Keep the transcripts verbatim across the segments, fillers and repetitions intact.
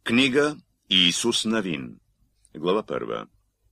Книга Иисус Навин, глава първа.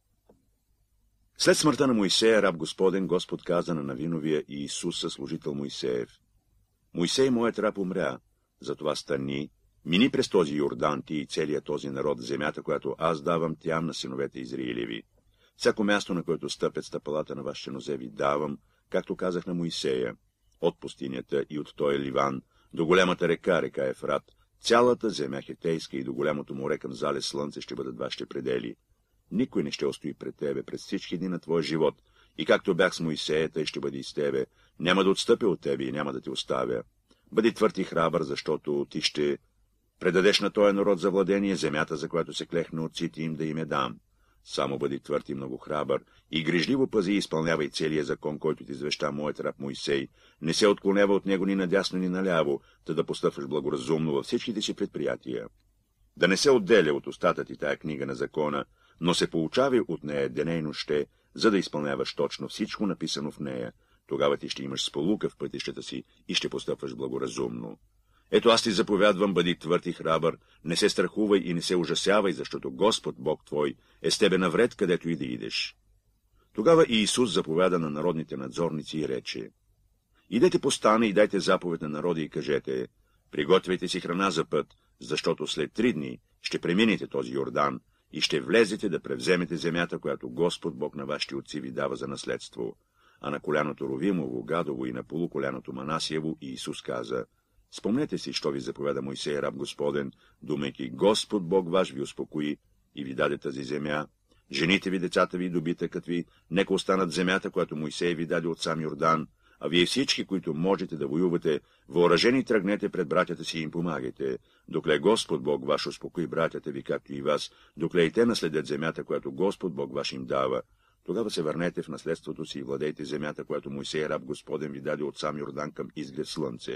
След смъртта на Моисея, раб Господен, Господ каза на Навиновия Иисуса, служител Моисеев: Моисей, моят раб, умря, затова стани, мини през този Йордан, ти и целият този народ, земята, която аз давам тям на синовете Израилеви. Всяко място, на което стъпят стъпалата на вашите нозе, ви давам, както казах на Моисея, от пустинята и от този Ливан до голямата река, река Ефрат, цялата земя хетейска и до голямото море към залез Слънце ще бъдат вашите предели. Никой не ще устои пред тебе през всички дни на твоя живот, и както бях с Моисея, тъй ще бъде и с тебе. Няма да отстъпя от тебе и няма да те оставя. Бъди твърд и храбър, защото ти ще предадеш на този народ за владение земята, за която се клех на отците им да им я дам. Само бъди твърд и много храбър, и грижливо пази и изпълнявай целия закон, който ти извеща моят раб Моисей. Не се отклонява от него ни надясно, ни наляво, та да постъпваш благоразумно във всичките си предприятия. Да не се отделя от устата ти тая книга на закона, но се получавай от нея деня и ноще, за да изпълняваш точно всичко написано в нея. Тогава ти ще имаш сполука в пътищата си и ще постъпваш благоразумно. Ето аз ти заповядвам, бъди твърд и храбър, не се страхувай и не се ужасявай, защото Господ Бог твой е с тебе навред, където и да идеш. Тогава Иисус заповяда на народните надзорници и рече: Идете по стана и дайте заповед на народа и кажете: приготвяйте си храна за път, защото след три дни ще преминете този Йордан и ще влезете да превземете земята, която Господ Бог на вашите отци ви дава за наследство. А на коляното Ровимово, Гадово и на полуколяното Манасиево Иисус каза: Спомнете си, що ви заповяда Моисей, раб Господен, думайки: Господ Бог ваш ви успокои и ви даде тази земя. Жените ви, децата ви и добитъкът ви, нека останат земята, която Моисей ви даде от сам Йордан, а вие всички, които можете да воювате, въоръжени тръгнете пред братята си и им помагайте, докле Господ Бог ваш успокои братята ви, както и вас, докле и те наследят земята, която Господ Бог ваш им дава. Тогава се върнете в наследството си и владейте земята, която Моисей, раб Господен, ви даде от сам Йордан към изглед слънце.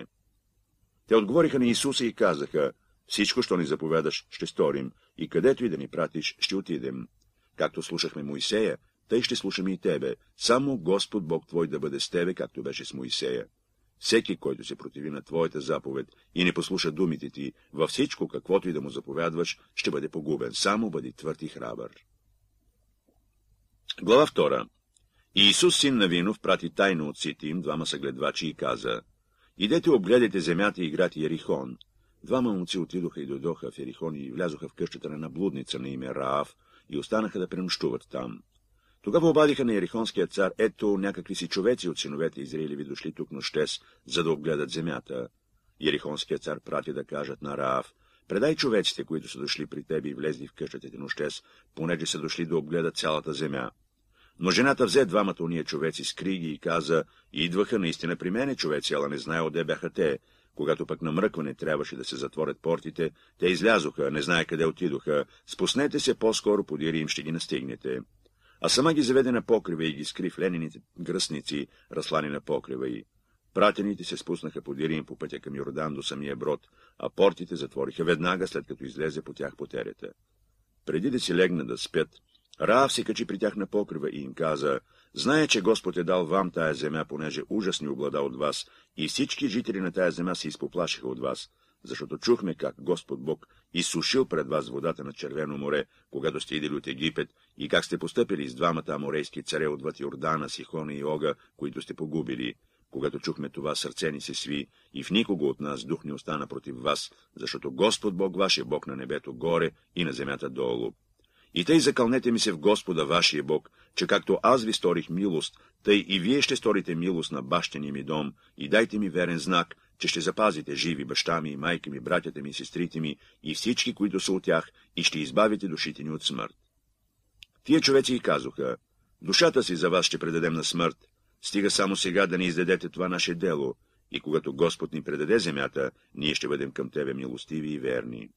Те отговориха на Исуса и казаха: Всичко, що ни заповядаш, ще сторим, и където и да ни пратиш, ще отидем. Както слушахме Моисея, тъй ще слушаме и тебе. Само Господ Бог твой да бъде с тебе, както беше с Моисея. Всеки, който се противи на твоята заповед и не послуша думите ти, във всичко, каквото и да му заповядваш, ще бъде погубен. Само бъди твърд и храбър. Глава втора. Иисус, син Навинов, прати тайно отците им двама съгледвачи и каза: Идете, обгледайте земята и град Ерихон. Двама момци отидоха и дойдоха в Ерихон и влязоха в къщата на една блудница на име Раав и останаха да пренощуват там. Тогава обадиха на ерихонския цар: Ето, някакви си човеци от синовете Израилеви дошли тук нощес, за да обгледат земята. Ерихонският цар прати да кажат на Раав: Предай човеците, които са дошли при тебе и влезли в къщата ти нощес, понеже са дошли да обгледат цялата земя. Но жената взе двамата уния човеци с криги и каза: Идваха наистина при мене човеци, ала не знае отде бяха те. Когато пък на мръкване трябваше да се затворят портите, те излязоха, не знае къде отидоха. Спуснете се по-скоро, подир им ще ги настигнете. А сама ги заведе на покрива и ги скри в ленените гръстници, разслани на покрива й. Пратените се спуснаха подир им по пътя към Йордан до самия брод, а портите затвориха веднага, след като излезе по тях потерята. Преди да си легна да спят, Раав се качи при тях на покрива и им каза: Знае, че Господ е дал вам тая земя, понеже ужасни облада от вас, и всички жители на тая земя се изпоплашиха от вас, защото чухме как Господ Бог изсушил пред вас водата на Червено море, когато сте идели от Египет, и как сте постъпили с двамата аморейски царе отвъд Йордана, Сихона и Ога, които сте погубили. Когато чухме това, сърце ни се сви, и в никого от нас дух не остана против вас, защото Господ Бог ваш е Бог на небето горе и на земята долу. И тъй закълнете ми се в Господа вашия Бог, че както аз ви сторих милост, тъй и вие ще сторите милост на бащиния ми дом, и дайте ми верен знак, че ще запазите живи баща ми, майка ми, братята ми, сестрите ми и всички, които са от тях, и ще избавите душите ни от смърт. Тия човеци и казаха: Душата си за вас ще предадем на смърт, стига само сега да ни издадете това наше дело, и когато Господ ни предаде земята, ние ще бъдем към тебе милостиви и верни.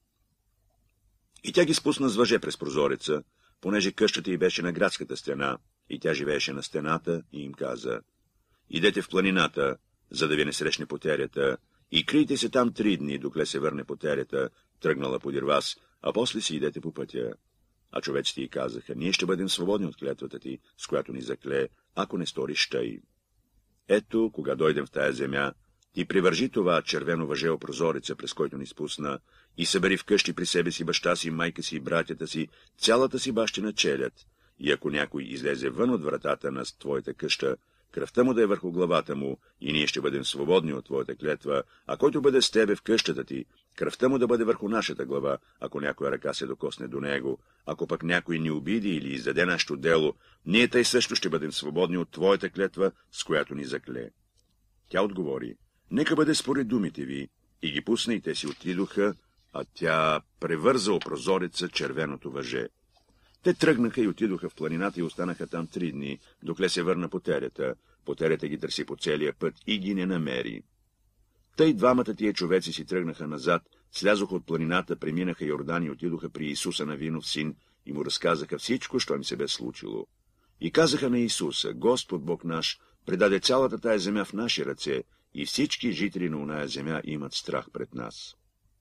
И тя ги спусна с въже през прозореца, понеже къщата й беше на градската стена, и тя живееше на стената, и им каза: Идете в планината, за да ви не срещне потерята, и крийте се там три дни, докле се върне потерята, тръгнала подир вас, а после си идете по пътя. А човеците й казаха: Ние ще бъдем свободни от клетвата ти, с която ни закле, ако не сториш тъй. Ето, кога дойдем в тая земя, Ти привържи това червено въже о прозореца, през който ни спусна, и събери вкъщи при себе си баща си, майка си и братята си, цялата си бащина челяд. И ако някой излезе вън от вратата на твоята къща, кръвта му да е върху главата му, и ние ще бъдем свободни от твоята клетва, а който бъде с тебе в къщата ти, кръвта му да бъде върху нашата глава, ако някоя ръка се докосне до него, ако пък някой ни обиди или издаде нашето дело, ние тъй също ще бъдем свободни от твоята клетва, с която ни закле. Тя отговори: нека бъде според думите ви, и ги пусна, и те си отидоха, а тя превърза о прозореца червеното въже. Те тръгнаха и отидоха в планината и останаха там три дни, докле се върна потерята. Потерята ги търси по целия път и ги не намери. Тъй двамата тия човеци си тръгнаха назад, слязоха от планината, преминаха Йордан и отидоха при Исуса Навинов син и му разказаха всичко, що им се бе случило. И казаха на Исуса: Господ Бог наш предаде цялата тая земя в наши ръце, и всички жители на оная земя имат страх пред нас.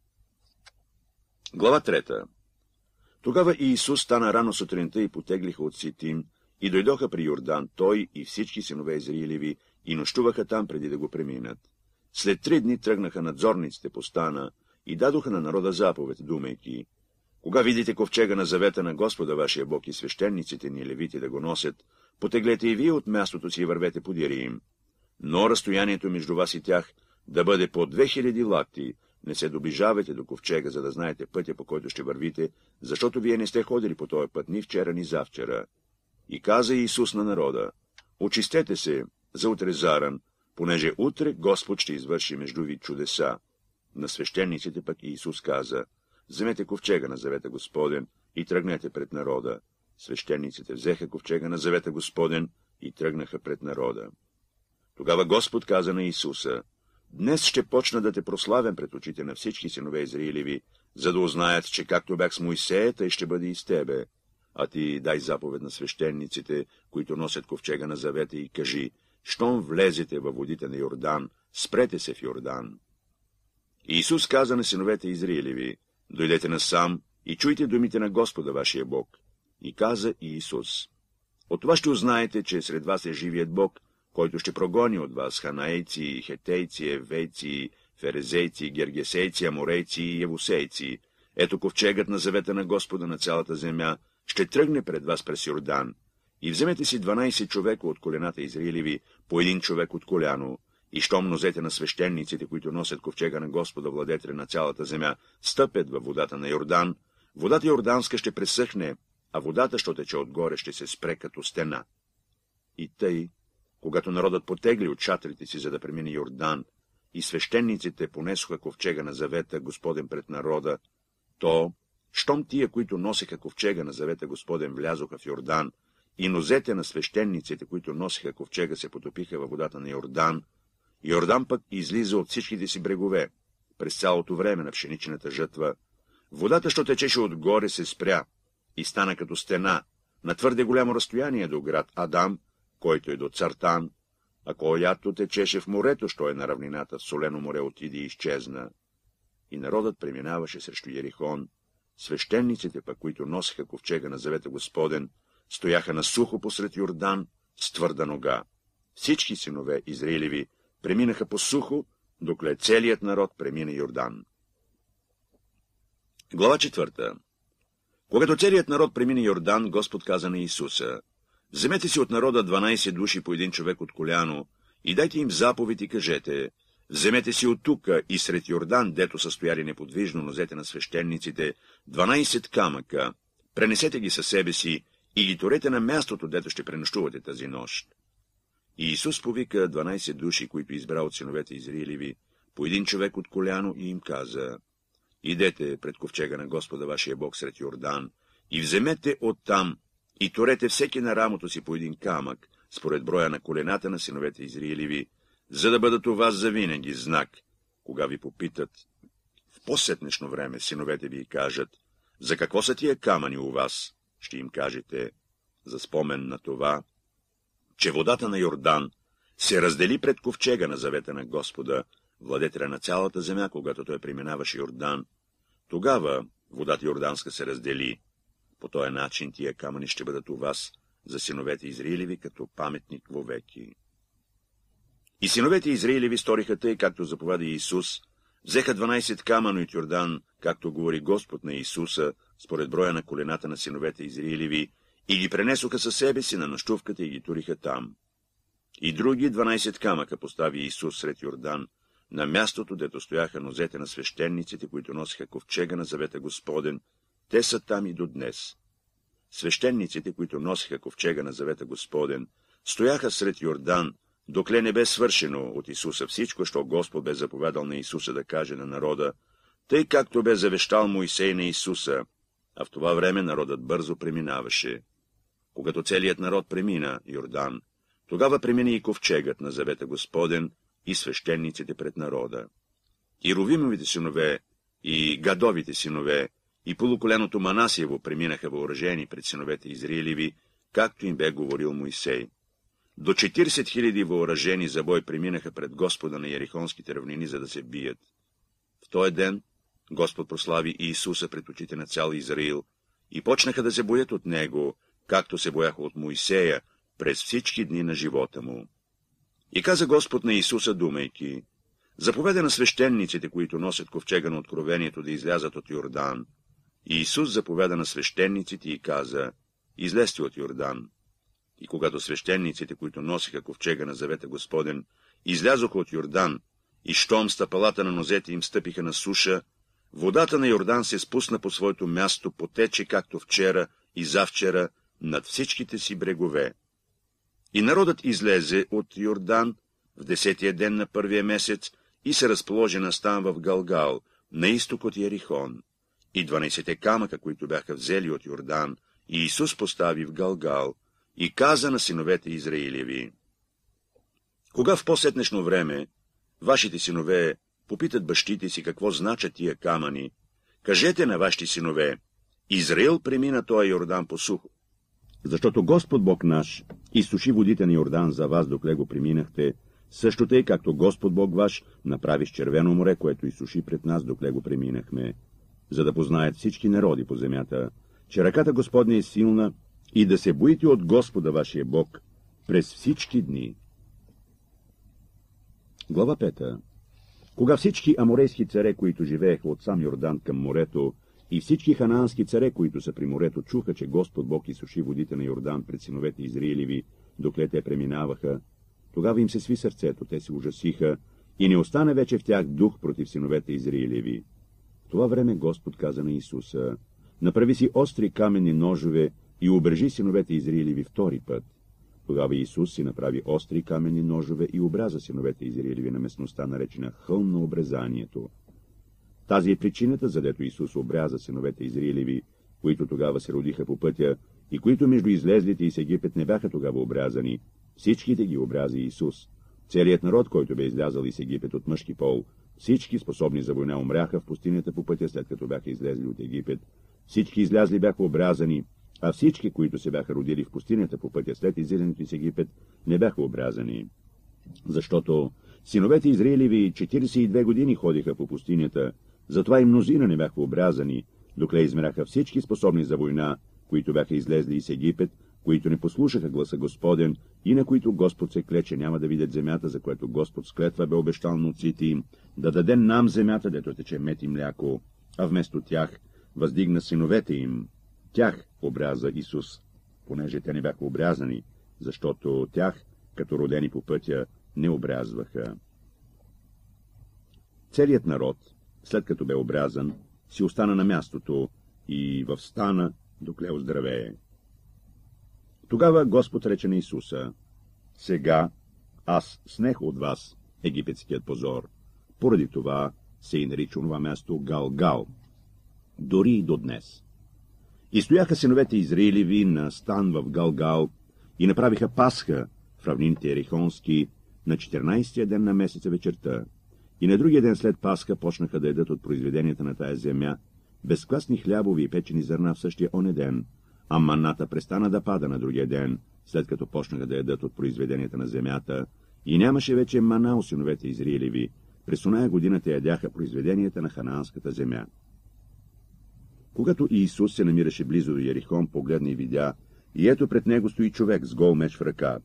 Глава трета. Тогава Иисус стана рано сутринта и потеглиха от Ситим, и дойдоха при Йордан, той и всички синове Израилеви, и нощуваха там преди да го преминат. След три дни тръгнаха надзорниците по стана и дадоха на народа заповед, думайки: кога видите ковчега на завета на Господа вашия Бог и свещениците ни левите да го носят, потеглете и вие от мястото си и вървете подири им. Но разстоянието между вас и тях да бъде по две хиляди лакти. Не се доближавайте до ковчега, за да знаете пътя, по който ще вървите, защото вие не сте ходили по този път ни вчера, ни завчера. И каза Иисус на народа: очистете се за утре заран, понеже утре Господ ще извърши между ви чудеса. На свещениците пък Иисус каза: вземете ковчега на завета Господен и тръгнете пред народа. Свещениците взеха ковчега на завета Господен и тръгнаха пред народа. Тогава Господ каза на Исуса: днес ще почна да те прославям пред очите на всички синове Израилеви, за да узнаят, че както бях с Моисея, тъй ще бъде и с тебе. А ти дай заповед на свещениците, които носят ковчега на завета, и кажи: щом влезете във водите на Йордан, спрете се в Йордан. Иисус каза на синовете Израилеви: дойдете насам и чуйте думите на Господа вашия Бог. И каза Иисус: от това ще узнаете, че сред вас е живият Бог, който ще прогони от вас ханаейци, хетейци, евейци, ферезейци, гергесейци, аморейци и евусейци. Ето ковчегът на завета на Господа на цялата земя ще тръгне пред вас през Йордан. И вземете си дванайсет човека от колената Израилеви, по един човек от коляно, и щом нозете на свещениците, които носят ковчега на Господа, владетеля на цялата земя, стъпят във водата на Йордан, водата Йорданска ще пресъхне, а водата, що тече отгоре, ще се спре като стена. И тъй, когато народът потегли от шатрите си, за да премине Йордан, и свещениците понесоха ковчега на завета Господен пред народа, то, щом тия, които носеха ковчега на завета Господен, влязоха в Йордан, и нозете на свещениците, които носеха ковчега, се потопиха във водата на Йордан, Йордан пък излиза от всичките си брегове. През цялото време на пшеничната жътва водата, що течеше отгоре, се спря и стана като стена на твърде голямо разстояние до град Адам, който е до Цартан, а която течеше в морето, що е на равнината в солено море, отиде и изчезна. И народът преминаваше срещу Ерихон. Свещениците пък, които носеха ковчега на завета Господен, стояха на сухо посред Йордан с твърда нога. Всички синове Израилеви преминаха по сухо, докле целият народ премина Йордан. Глава четвърта. Когато целият народ премина Йордан, Господ каза на Исуса: вземете си от народа дванайсет души по един човек от коляно и дайте им заповед и кажете: вземете си от тука и сред Йордан, дето са стояли неподвижно нозете на свещениците, дванайсет камъка, пренесете ги със себе си и ги торете на мястото, дето ще пренощувате тази нощ. И Исус повика дванайсет души, които избра от синовете Израилеви, по един човек от коляно, и им каза: идете пред ковчега на Господа вашия Бог сред Йордан и вземете оттам и торете всеки на рамото си по един камък, според броя на колената на синовете Израилеви, за да бъдат у вас завинаги знак, кога ви попитат в по-сетнешно време синовете ви кажат: за какво са тия камъни у вас? Ще им кажете: за спомен на това, че водата на Йордан се раздели пред ковчега на завета на Господа, владетеля на цялата земя, когато той преминаваше Йордан. Тогава водата Йорданска се раздели. По този начин тия камъни ще бъдат у вас за синовете Израилеви като паметник вовеки. И синовете Израилеви сториха тъй, както заповяда Исус, взеха дванайсет камъни от Йордан, както говори Господ на Исуса, според броя на колената на синовете Израилеви, и ги пренесоха със себе си на нощувката и ги туриха там. И други дванайсет камъка постави Исус сред Йордан, на мястото, дето стояха нозете на свещениците, които носиха ковчега на завета Господен. Те са там и до днес. Свещениците, които носиха ковчега на завета Господен, стояха сред Йордан, докле не бе свършено от Исуса всичко, що Господ бе заповядал на Исуса да каже на народа, тъй както бе завещал Моисей на Исуса, а в това време народът бързо преминаваше. Когато целият народ премина Йордан, тогава премина и ковчегът на завета Господен и свещениците пред народа. И Ровимовите синове, и Гадовите синове, и полуколеното Манасиево преминаха въоръжени пред синовете Израилеви, както им бе говорил Моисей. До четиридесет хиляди въоръжени за бой преминаха пред Господа на Ерихонските равнини, за да се бият. В този ден Господ прослави Иисуса пред очите на цял Израил и почнаха да се боят от него, както се бояха от Моисея през всички дни на живота му. И каза Господ на Исуса, думайки, заповеда на свещениците, които носят ковчега на откровението, да излязат от Йордан. И Исус заповеда на свещениците и каза, излезте от Йордан. И когато свещениците, които носиха ковчега на завета Господен, излязоха от Йордан, и щом стъпалата на нозете им стъпиха на суша, водата на Йордан се спусна по своето място, потече, както вчера и завчера, над всичките си брегове. И народът излезе от Йордан в десетия ден на първия месец и се разположи на стан в Галгал, на изток от Ерихон. И дванайсете камъка, които бяха взели от Йордан, и Исус постави в Галгал, и каза на синовете Израилеви, кога в по-сетнешно време вашите синове попитат бащите си какво значат тия камъни, кажете на вашите синове, Израил премина тоя Йордан по сухо, защото Господ Бог наш изсуши водите на Йордан за вас, докле го преминахте, също тъй, както Господ Бог ваш направи с червено море, което изсуши пред нас, докле го преминахме, за да познаят всички народи по земята, че ръката Господня е силна и да се боите от Господа вашия Бог през всички дни. Глава пета. Кога всички аморейски царе, които живееха от сам Йордан към морето, и всички ханаански царе, които са при морето, чуха, че Господ Бог изсуши водите на Йордан пред синовете Израилеви, докле те преминаваха, тогава им се сви сърцето, те се ужасиха, и не остана вече в тях дух против синовете Израилеви. В това време Господ каза на Исуса, направи си остри каменни ножове и обрежи синовете Израилеви втори път. Тогава Исус си направи остри каменни ножове и обряза синовете Израилеви на местността, наречена хълм на обрезанието. Тази е причината, задето Исус обряза синовете Израилеви, които тогава се родиха по пътя, и които между излезлите из Египет не бяха тогава обрязани. Всичките ги обрязи Исус. Целият народ, който бе излязал из Египет от мъжки пол, всички способни за война умряха в пустинята по пътя, след като бяха излезли от Египет. Всички излязли бяха обрязани, а всички, които се бяха родили в пустинята по пътя след излизането из Египет, не бяха обрязани. Защото синовете Израилеви четиридесет и две години ходиха по пустинята, затова и мнозина не бяха обрязани, докле измеряха всички способни за война, които бяха излезли из Египет, които не послушаха гласа Господен и на които Господ се клече няма да видят земята, за което Господ с клетва бе обещал на отците им, да даде нам земята, дето тече мед и мляко, а вместо тях въздигна синовете им. Тях обряза Исус, понеже те не бяха обрязани, защото тях, като родени по пътя, не обрязваха. Целият народ, след като бе обрязан, си остана на мястото и в стана, докле оздравее. Тогава Господ рече на Исуса, сега аз снех от вас египетският позор, поради това се и нарича онова място Галгал, дори и до днес. И стояха синовете Израилеви на стан в Галгал и направиха Пасха в равнините Ерихонски на четиринайсетия ден на месеца вечерта. И на другия ден след Пасха почнаха да ядат от произведенията на тая земя, безквасни хлябови и печени зърна в същия оне ден, а маната престана да пада на другия ден, след като почнаха да ядат от произведенията на земята, и нямаше вече мана у синовете Израилеви. През оная година те ядяха произведенията на ханаанската земя. Когато Иисус се намираше близо до Ерихон, погледна и видя, и ето пред него стои човек с гол меч в ръка.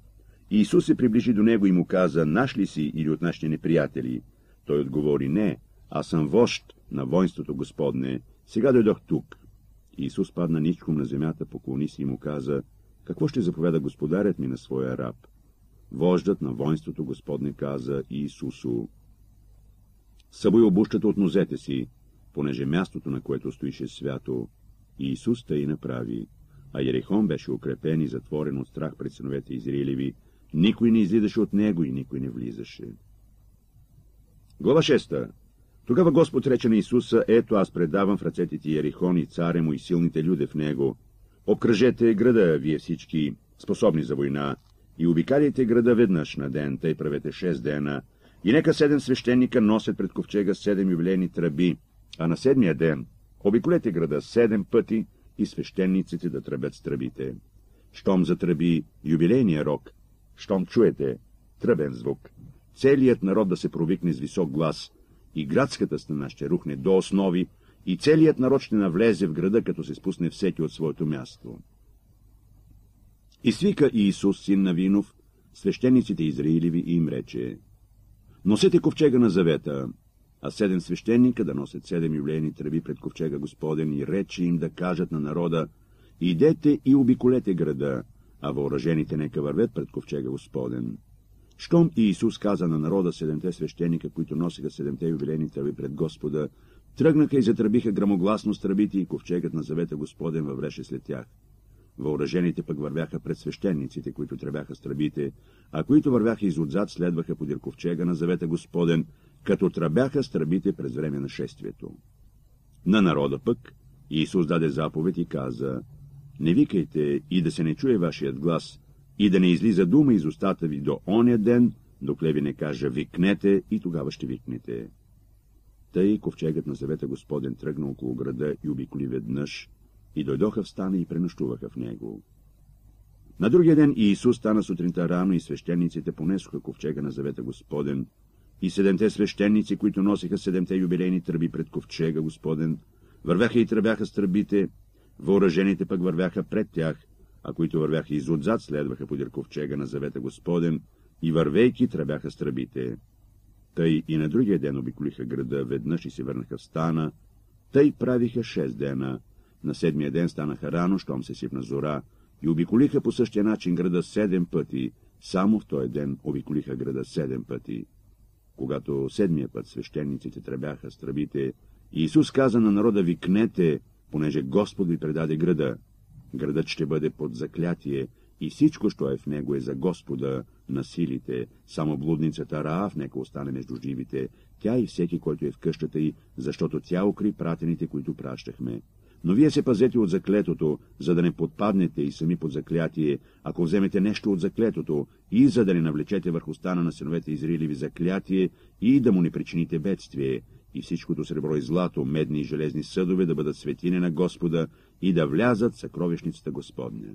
Иисус се приближи до него и му каза: наш ли си или от нашите неприятели? Той отговори: не, аз съм вожд на воинството Господне, сега дойдох тук. Иисус падна ничком на земята, поклони се и му каза: какво ще заповяда господарят ми на своя раб? Вождът на воинството Господне каза Иисусу: събуй обущата от нозете си, понеже мястото, на което стоише, свято. И Иисус тъй направи. А Ерихон беше укрепен и затворен от страх пред синовете Израилеви. Никой не излизаше от него и никой не влизаше. Глава шеста. Тогава Господ рече на Исуса: ето, аз предавам в ръцете ти Ерихон и царя му и силните люде в него. Обкръжете града, вие всички, способни за война, и обикаляйте града веднъж на ден, тъй правете шест дена, и нека седем свещеника носят пред ковчега седем юбилейни тръби, а на седмия ден обиколете града седем пъти и свещениците да тръбят с тръбите. Щом затръби юбилейния рог, щом чуете тръбен звук, целият народ да се провикне с висок глас, и градската стена ще рухне до основи, и целият народ ще навлезе в града, като се спусне всеки от своето място. И свика Иисус, син на Винов, свещениците Израилеви и им рече: носете ковчега на завета, а седем свещеника да носят седем юбилейни тръби пред ковчега Господен, и рече им да кажат на народа: идете и обиколете града, а въоръжените нека вървят пред ковчега Господен. Щом Иисус каза на народа, седемте свещеника, които носиха седемте юбилейни тръби пред Господа, тръгнаха и затръбиха грамогласно с тръбите, и ковчегът на завета Господен вървеше след тях. Въоръжените пък вървяха пред свещениците, които тръбяха с тръбите, а които вървяха изотзад, следваха подир ковчега на завета Господен, като тръбяха с тръбите през време на шествието. На народа пък Иисус даде заповед и каза: не викайте и да се не чуе вашият глас, и да не излиза дума из устата ви до оня ден, докле ви не кажа викнете, и тогава ще викнете. Тъй ковчегът на завета Господен тръгна около града и обиколи веднъж, и дойдоха в стана и пренощуваха в него. На другия ден Иисус стана сутринта рано, и свещениците понесоха ковчега на завета Господен, и седемте свещеници, които носиха седемте юбилейни тръби пред ковчега Господен, вървяха и тръбяха с тръбите, въоръжените пък вървяха пред тях, а които вървяха изотзад, следваха подир ковчега на завета Господен, и вървейки тръбяха с тръбите. Тъй и на другия ден обиколиха града веднъж и се върнаха в стана, тъй правиха шест дена. На седмия ден станаха рано, щом се сипна зора, и обиколиха по същия начин града седем пъти, само в този ден обиколиха града седем пъти. Когато седмия път свещениците тръбяха с тръбите, Иисус каза на народа: викнете, понеже Господ ви предаде града. Градът ще бъде под заклятие, и всичко, що е в него, е за Господа на силите. Само блудницата Раав нека остане между живите, тя и всеки, който е в къщата й, защото тя укри пратените, които пращахме. Но вие се пазете от заклетото, за да не подпаднете и сами под заклятие, ако вземете нещо от заклетото, и за да не навлечете върху стана на синовете Израилеви заклятие, и да му не причините бедствие, и всичкото сребро и злато, медни и железни съдове да бъдат светини на Господа и да влязат в съкровищницата Господня.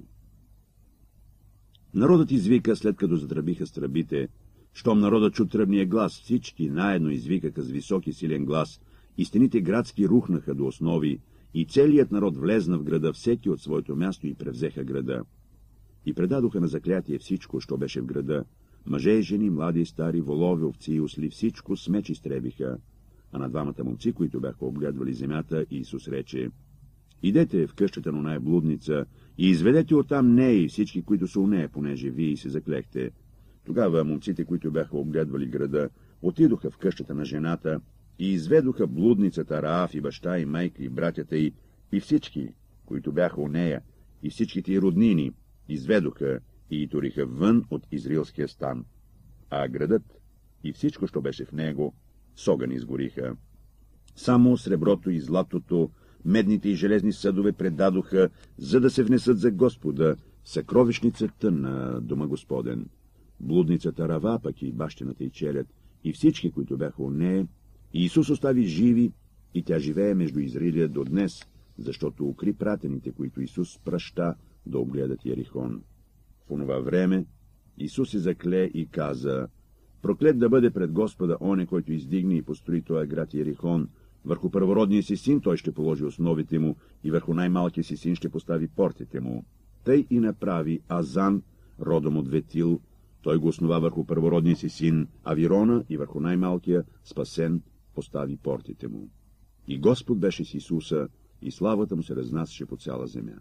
Народът извика, след като затръбиха с тръбите. Щом народът чу тръбния глас, всички наедно извикаха с високи силен глас, и стените градски рухнаха до основи, и целият народ влезна в града, всеки от своето място, и превзеха града. И предадоха на заклятие всичко, що беше в града. Мъже и жени, млади и стари, волове, овци и осли, всичко с меч изтребиха. А на двамата момци, които бяха огледвали земята, Иисус рече: идете в къщата на оная блудница и изведете оттам нея и всички, които са у нея, понеже вие се заклехте. Тогава момците, които бяха огледвали града, отидоха в къщата на жената и изведоха блудницата Раав и баща и майка и братята й, и всички, които бяха у нея, и всичките й роднини, изведоха и туриха вън от израилския стан. А градът и всичко, що беше в него, с огън изгориха. Само среброто и златото, медните и железни съдове предадоха, за да се внесат за Господа в съкровищницата на дома Господен. Блудницата Рава, пък и бащината й челяд, и всички, които бяха у нея, Иисус остави живи, и тя живее между Израилия до днес, защото укри пратените, които Исус праща да огледат Ерихон. В онова време Исус се закле и каза: проклет да бъде пред Господа оне, който издигне и построи този град Ерихон. Върху първородния си син той ще положи основите му, и върху най-малкия си син ще постави портите му. Тъй и направи Азан, родом от Ветил, Той го основа върху първородния си син Авирона и върху най-малкия, спасен, постави портите му. И Господ беше с Исуса, и славата му се разнасяше по цяла земя.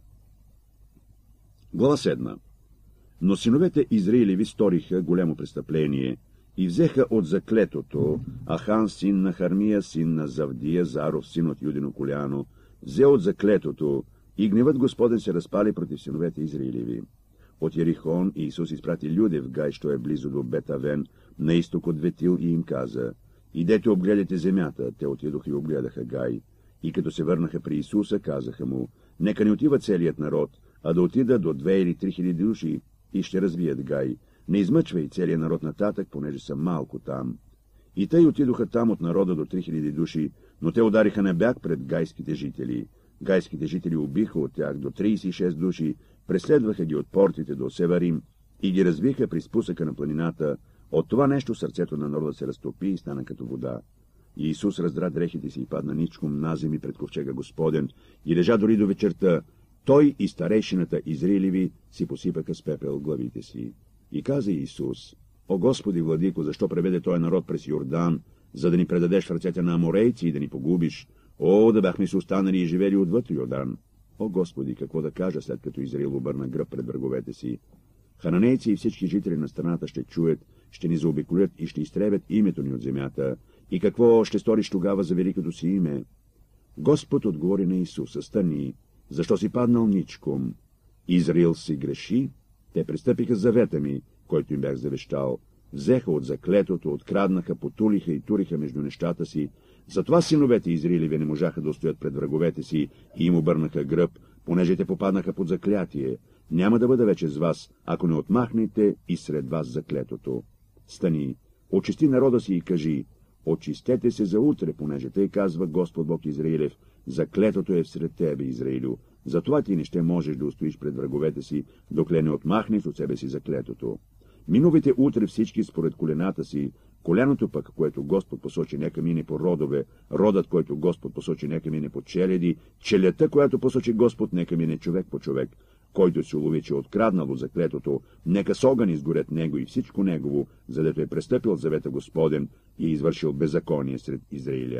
Глава седма. Но синовете Израилеви сториха голямо престъпление и взеха от заклетото Ахан, син на Хармия, син на Завдия, Заров, син от Юдино коляно, взе от заклетото, и гневът Господен се разпали против синовете Израилеви. От Ерихон Исус изпрати люде в Гай, що е близо до Бетавен, на изток от Ветил, и им каза: идете обгледайте земята. Те отидоха и обгледаха Гай. И като се върнаха при Исуса, казаха му: нека не отива целият народ, а да отида до две или три хиляди души и ще разбият Гай. Не измъчвай целият народ нататък, понеже са малко там. И тъй отидоха там от народа до три хиляди души, но те удариха на бяг пред гайските жители. Гайските жители убиха от тях до тридесет и шест души, преследваха ги от портите до Севарим и ги разбиха при спусъка на планината. От това нещо сърцето на народа се разтопи и стана като вода. И Исус раздра дрехите си и падна ничком на земи пред ковчега Господен и лежа дори до вечерта. Той и старейшината Израилеви си посипаха с пепел главите си. И каза Исус: о Господи владико, защо преведе този народ през Йордан, за да ни предадеш в ръцете на аморейци и да ни погубиш? О, да бяхме се останали и живели отвъд Йордан! О Господи, какво да кажа, след като Израил обърна гръб пред враговете си? Хананейци и всички жители на страната ще чуят, ще ни заобиколят и ще изтребят името ни от земята. И какво ще сториш тогава за великото си име? Господ отговори на Исуса: стани, защо си паднал ничком? Израил си греши, те престъпиха завета ми, който им бях завещал. Взеха от заклетото, откраднаха, потулиха и туриха между нещата си. Затова синовете Израилеви не можаха да устоят пред враговете си и им обърнаха гръб, понеже те попаднаха под заклятие. Няма да бъда вече с вас, ако не отмахнете и сред вас заклетото. Стани, очисти народа си и кажи: очистете се за утре, понеже тъй казва Господ Бог Израилев: заклетото е всред тебе, Израилю. Затова ти не ще можеш да устоиш пред враговете си, докле не отмахнеш от себе си заклетото. Минувайте утре всички според колената си, коляното пък, което Господ посочи, нека мине по родове, родът, който Господ посочи, нека мине по челяди, челята, която посочи Господ, нека мине човек по човек. Който се улови, че откраднало заклетото, нека с огън изгорят него и всичко негово, задето е престъпил завета Господен и е извършил беззаконие сред Израиля.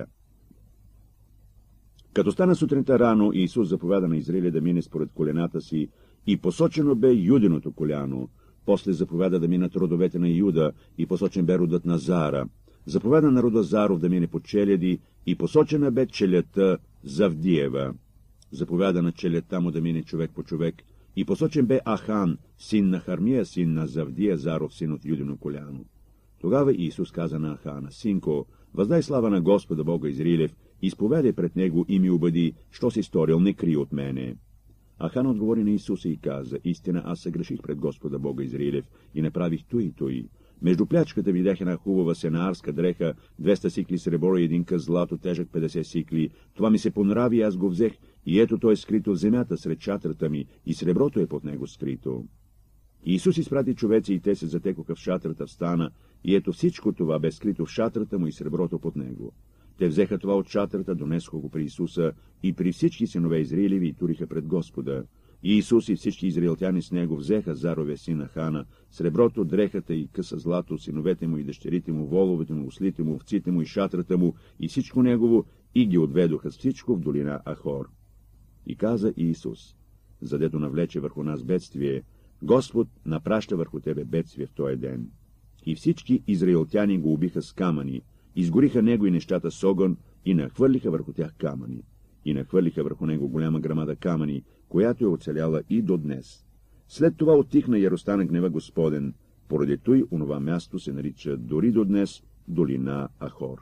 Като стана сутринта рано, Исус заповяда на Израиля да мине според колената си, и посочено бе Юдиното коляно. После заповяда да минат родовете на Юда, и посочен бе родът на Зара. Заповяда на рода Заров да мине по челяди, и посочена бе челята Завдиева. Заповяда на челята му да мине човек по човек, и посочен бе Ахан, син на Хармия, син на Завдия, Заров, син от Юдино коляно. Тогава Исус каза на Ахана: синко, въздай слава на Господа Бога Израилев, изповядай пред него и ми убеди, що си сторил, не крий от мене. Ахан отговори на Исуса и каза: истина, аз съгреших пред Господа Бога Израилев и направих той и той. Между плячката видях една хубава сенаарска дреха, двеста сикли сребро и един къс злато, тежък петдесет сикли. Това ми се понрави и аз го взех, и ето той е скрито в земята сред шатрата ми, и среброто е под него скрито. И Исус изпрати човеци, и те се затекоха в шатрата в стана, и ето всичко това бе скрито в шатрата му и среброто под него. Те взеха това от шатрата, донесоха го при Исуса и при всички синове Израилеви и туриха пред Господа. И Исус и всички израилтяни с него взеха Заровия син Ахана, среброто, дрехата и къса злато, синовете му и дъщерите му, воловете му, ослите му, овците му и шатрата му и всичко негово, и ги отведоха с всичко в долина Ахор. И каза Исус: задето навлече върху нас бедствие, Господ напраща върху тебе бедствие в този ден. И всички израилтяни го убиха с камъни, изгориха него и нещата с огън, и нахвърлиха върху тях камъни. И нахвърлиха върху него голяма грамада камъни, която е оцеляла и до днес. След това отихна и разтана гнева Господен, поради той онова място се нарича дори до днес долина Ахор.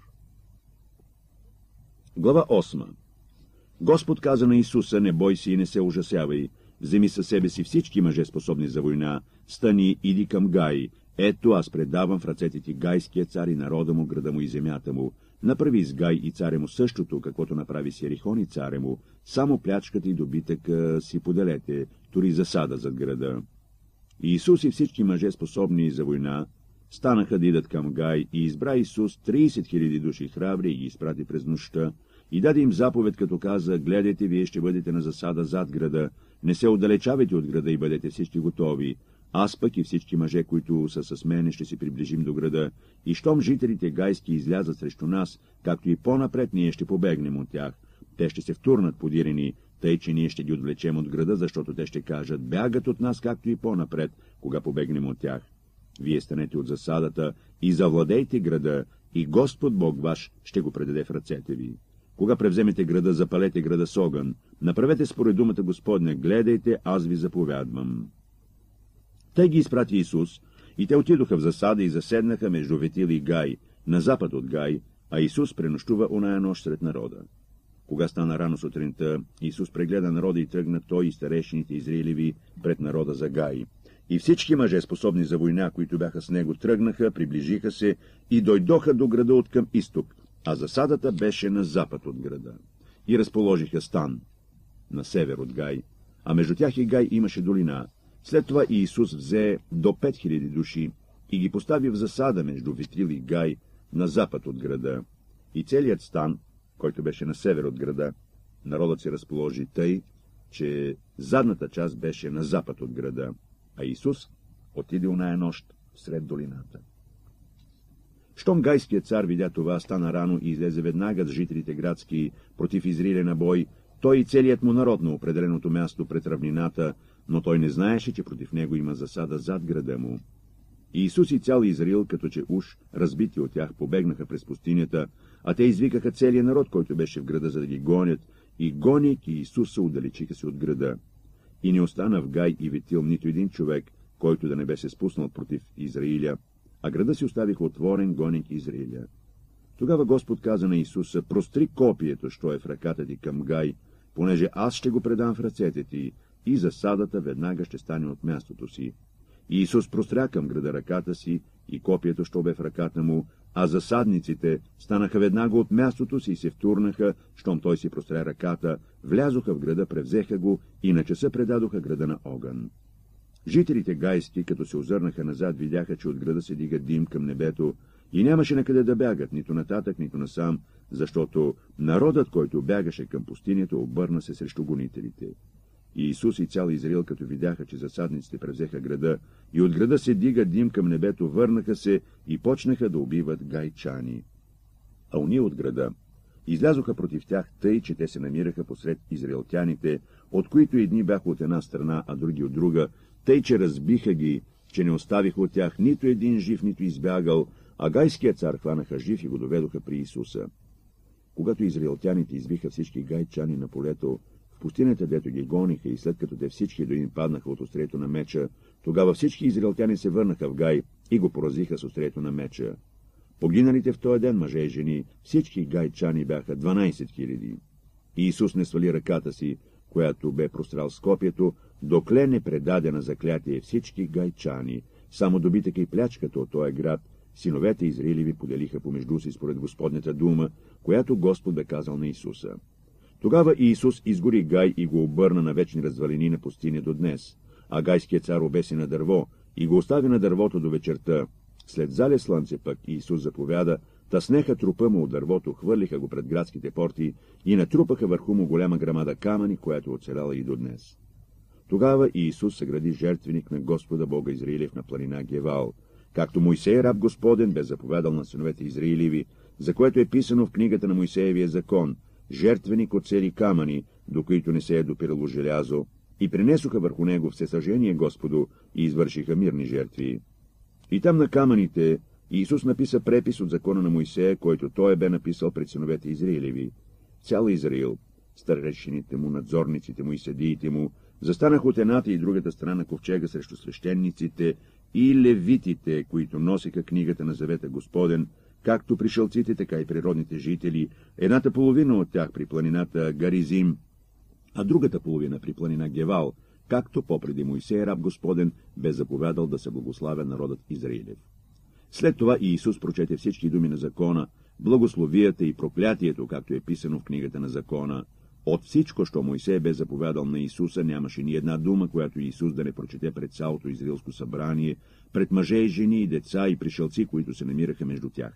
Глава осма. Господ каза на Исуса: не бой се и не се ужасявай, вземи със себе си всички мъже способни за война, стани, иди към Гай. Ето аз предавам в ръцете ти гайския цар и народа му, града му и земята му. Направи с Гай и царя му същото, каквото направи с Ерихон и царя му, само плячката и добитъка си поделете, тори засада зад града. И Исус и всички мъже способни за война станаха да идат към Гай, и избра Исус тридесет хиляди души храбри и ги изпрати през нощта, и даде им заповед, като каза: гледайте, вие ще бъдете на засада зад града, не се отдалечавайте от града и бъдете всички готови, Аз пък и всички мъже, които са с мене, ще се приближим до града, и щом жителите гайски излязат срещу нас, както и по-напред ние ще побегнем от тях. Те ще се втурнат подирени, тъй че ние ще ги отвлечем от града, защото те ще кажат: бягат от нас, както и по-напред, кога побегнем от тях. Вие станете от засадата и завладейте града, и Господ Бог ваш ще го предаде в ръцете ви. Кога превземете града, запалете града с огън. Направете според думата Господня, гледайте, аз ви заповядвам. Тъй ги изпрати Исус, и те отидоха в засада и заседнаха между Ветил и Гай, на запад от Гай, а Исус пренощува оная нощ сред народа. Кога стана рано сутринта, Исус прегледа народа и тръгна той и старейшините израилеви пред народа за Гай. И всички мъже, способни за война, които бяха с него, тръгнаха, приближиха се и дойдоха до града от към изток, а засадата беше на запад от града. И разположиха стан на север от Гай, а между тях и Гай имаше долина. След това Иисус взе до пет хиляди души и ги постави в засада между Ветил и Гай на запад от града. И целият стан, който беше на север от града, народът се разположи тъй, че задната част беше на запад от града, а Исус отиде оная нощ сред долината. Щом гайският цар видя това, стана рано и излезе веднага с жителите градски против Израиля на бой, той и целият му народ на определеното място пред равнината, но той не знаеше, че против него има засада зад града му. И Исус и цял Израил, като че уж разбити от тях, побегнаха през пустинята, а те извикаха целия народ, който беше в града, за да ги гонят, и гонейки Исуса, удалечиха се от града. И не остана в Гай и Ветил нито един човек, който да не бе се спуснал против Израиля, а града си оставиха отворен, гонейки Израиля. Тогава Господ каза на Исуса: простри копието, що е в ръката ти към Гай, понеже аз ще го предам в ръцете ти, и засадата веднага ще стане от мястото си. И Исус простря към града ръката си, и копието, що бе в ръката му, а засадниците станаха веднага от мястото си и се втурнаха, щом той си простря ръката, влязоха в града, превзеха го и на часа предадоха града на огън. Жителите гайски, като се озърнаха назад, видяха, че от града се дига дим към небето и нямаше накъде да бягат, нито нататък, нито насам, защото народът, който бягаше към пустинята, обърна се срещу гонителите. И Исус и цял Израил, като видяха, че засадниците превзеха града, и от града се дига дим към небето, върнаха се и почнаха да убиват гайчани. А уния от града излязоха против тях тъй, че те се намираха посред израелтяните, от които едни бяха от една страна, а други от друга, тъй, че разбиха ги, че не оставиха от тях нито един жив, нито избягал, а гайският цар хванаха жив и го доведоха при Исуса. Когато израелтяните избиха всички гайчани на полето, в пустинята, дето ги гониха, и след като те всички до един паднаха от острието на меча, тогава всички израелтяни се върнаха в Гай и го поразиха с острието на меча. Погиналите в този ден мъже и жени, всички гайчани бяха дванайсет хиляди. И Исус не свали ръката си, която бе прострал с копието, докле не предаде на заклятие всички гайчани. Само добитъка и плячката от този град синовете Израилеви поделиха помежду си според Господнята дума, която Господ бе казал на Исуса. Тогава Иисус изгори Гай и го обърна на вечни развалини на пустиня до днес, а гайският цар обеси на дърво и го остави на дървото до вечерта. След зале слънце пък Иисус заповяда, та снеха трупа му от дървото, хвърлиха го пред градските порти и натрупаха върху му голяма грамада камъни, която оцеляла и до днес. Тогава Иисус съгради жертвеник на Господа Бога Израилев на планина Гевал, както Мойсей раб Господен бе заповядал на синовете Израилеви, за което е писано в книгата на Мойсеевия закон: жертвеник от цели камъни, до които не се е допирало желязо, и принесоха върху него всесъжение Господу и извършиха мирни жертви. И там на камъните Иисус написа препис от закона на Мойсея, който той бе написал пред синовете Израилеви. Цял Израил, старейшините му, надзорниците му и съдиите му, застанаха от едната и другата страна на ковчега срещу свещениците и левитите, които носиха книгата на завета Господен, както пришълците, така и природните жители, едната половина от тях при планината Гаризим, а другата половина при планина Гевал, както попреди Мойсей раб Господен бе заповядал да се благославя народът Израилев. След това Иисус прочете всички думи на закона, благословията и проклятието, както е писано в книгата на закона. От всичко, що Мойсей бе заповядал на Исуса, нямаше ни една дума, която Исус да не прочете пред цялото израилско събрание, пред мъже и жени и деца и пришълци, които се намираха между тях.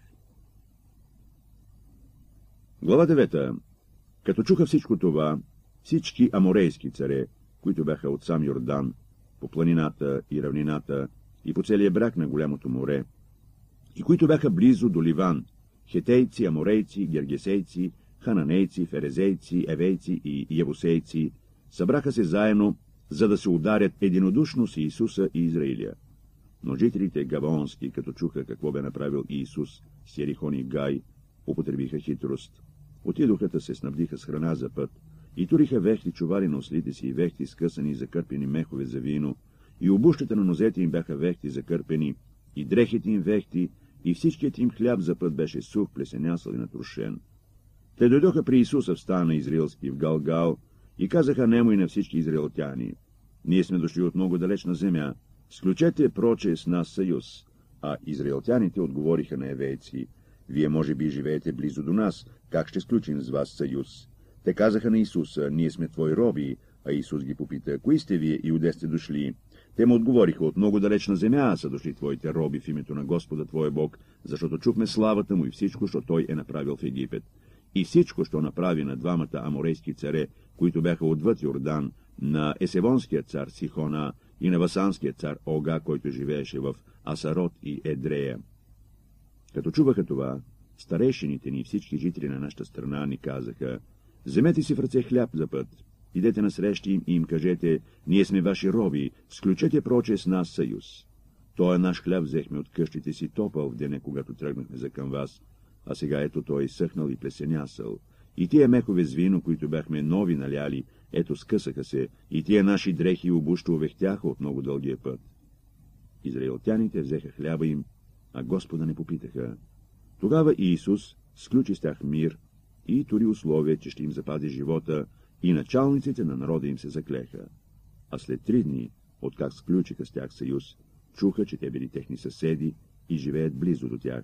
Глава девета. Като чуха всичко това, всички аморейски царе, които бяха от сам Йордан, по планината и равнината и по целия бряг на голямото море, и които бяха близо до Ливан, хетейци, аморейци, гергесейци, хананейци, ферезейци, евейци и ябусейци, събраха се заедно, за да се ударят единодушно с Иисуса и Израиля. Но жителите гаваонски, като чуха какво бе направил Иисус с Ерихон и Гай, употребиха хитрост. Отидоха да се снабдиха с храна за път, и туриха вехти чували на ослите си и вехти скъсани закърпени мехове за вино, и обущата на нозете им бяха вехти закърпени, и дрехите им вехти, и всичкият им хляб за път беше сух, плесенясъл и натрушен. Те дойдоха при Исуса в стана израилски в Галгал и казаха нему и на всички израелтяни: ние сме дошли от много далечна земя, сключете проче с нас съюз. А израелтяните отговориха на евейци: вие може би живеете близо до нас, как ще сключим с вас съюз? Те казаха на Исуса: ние сме твои роби. А Исус ги попита: кои сте вие и откъде сте дошли? Те му отговориха: от много далечна земя са дошли твоите роби в името на Господа твой Бог, защото чухме славата му и всичко, що той е направил в Египет. И всичко, що направи на двамата аморейски царе, които бяха отвъд Йордан, на есевонския цар Сихона и на басанския цар Ога, който живееше в Асарот и Едрея. Като чуваха това, старейшините ни и всички жители на нашата страна ни казаха: вземете си в ръце хляб за път, идете насреща им и им кажете: ние сме ваши роби, сключете проче с нас съюз. Тоя наш хляб взехме от къщите си топъл в деня, когато тръгнахме за към вас, а сега ето той съхнал и плесенясъл. И тия мехове с вино, които бяхме нови наляли, ето скъсаха се, и тия наши дрехи и обуща увехтяха от много дългия път. Израелтяните взеха хляба им, а Господа не попитаха. Тогава Иисус сключи с тях мир и тури условие, че ще им запази живота, и началниците на народа им се заклеха. А след три дни, откак сключиха с тях съюз, чуха, че те били техни съседи и живеят близо до тях.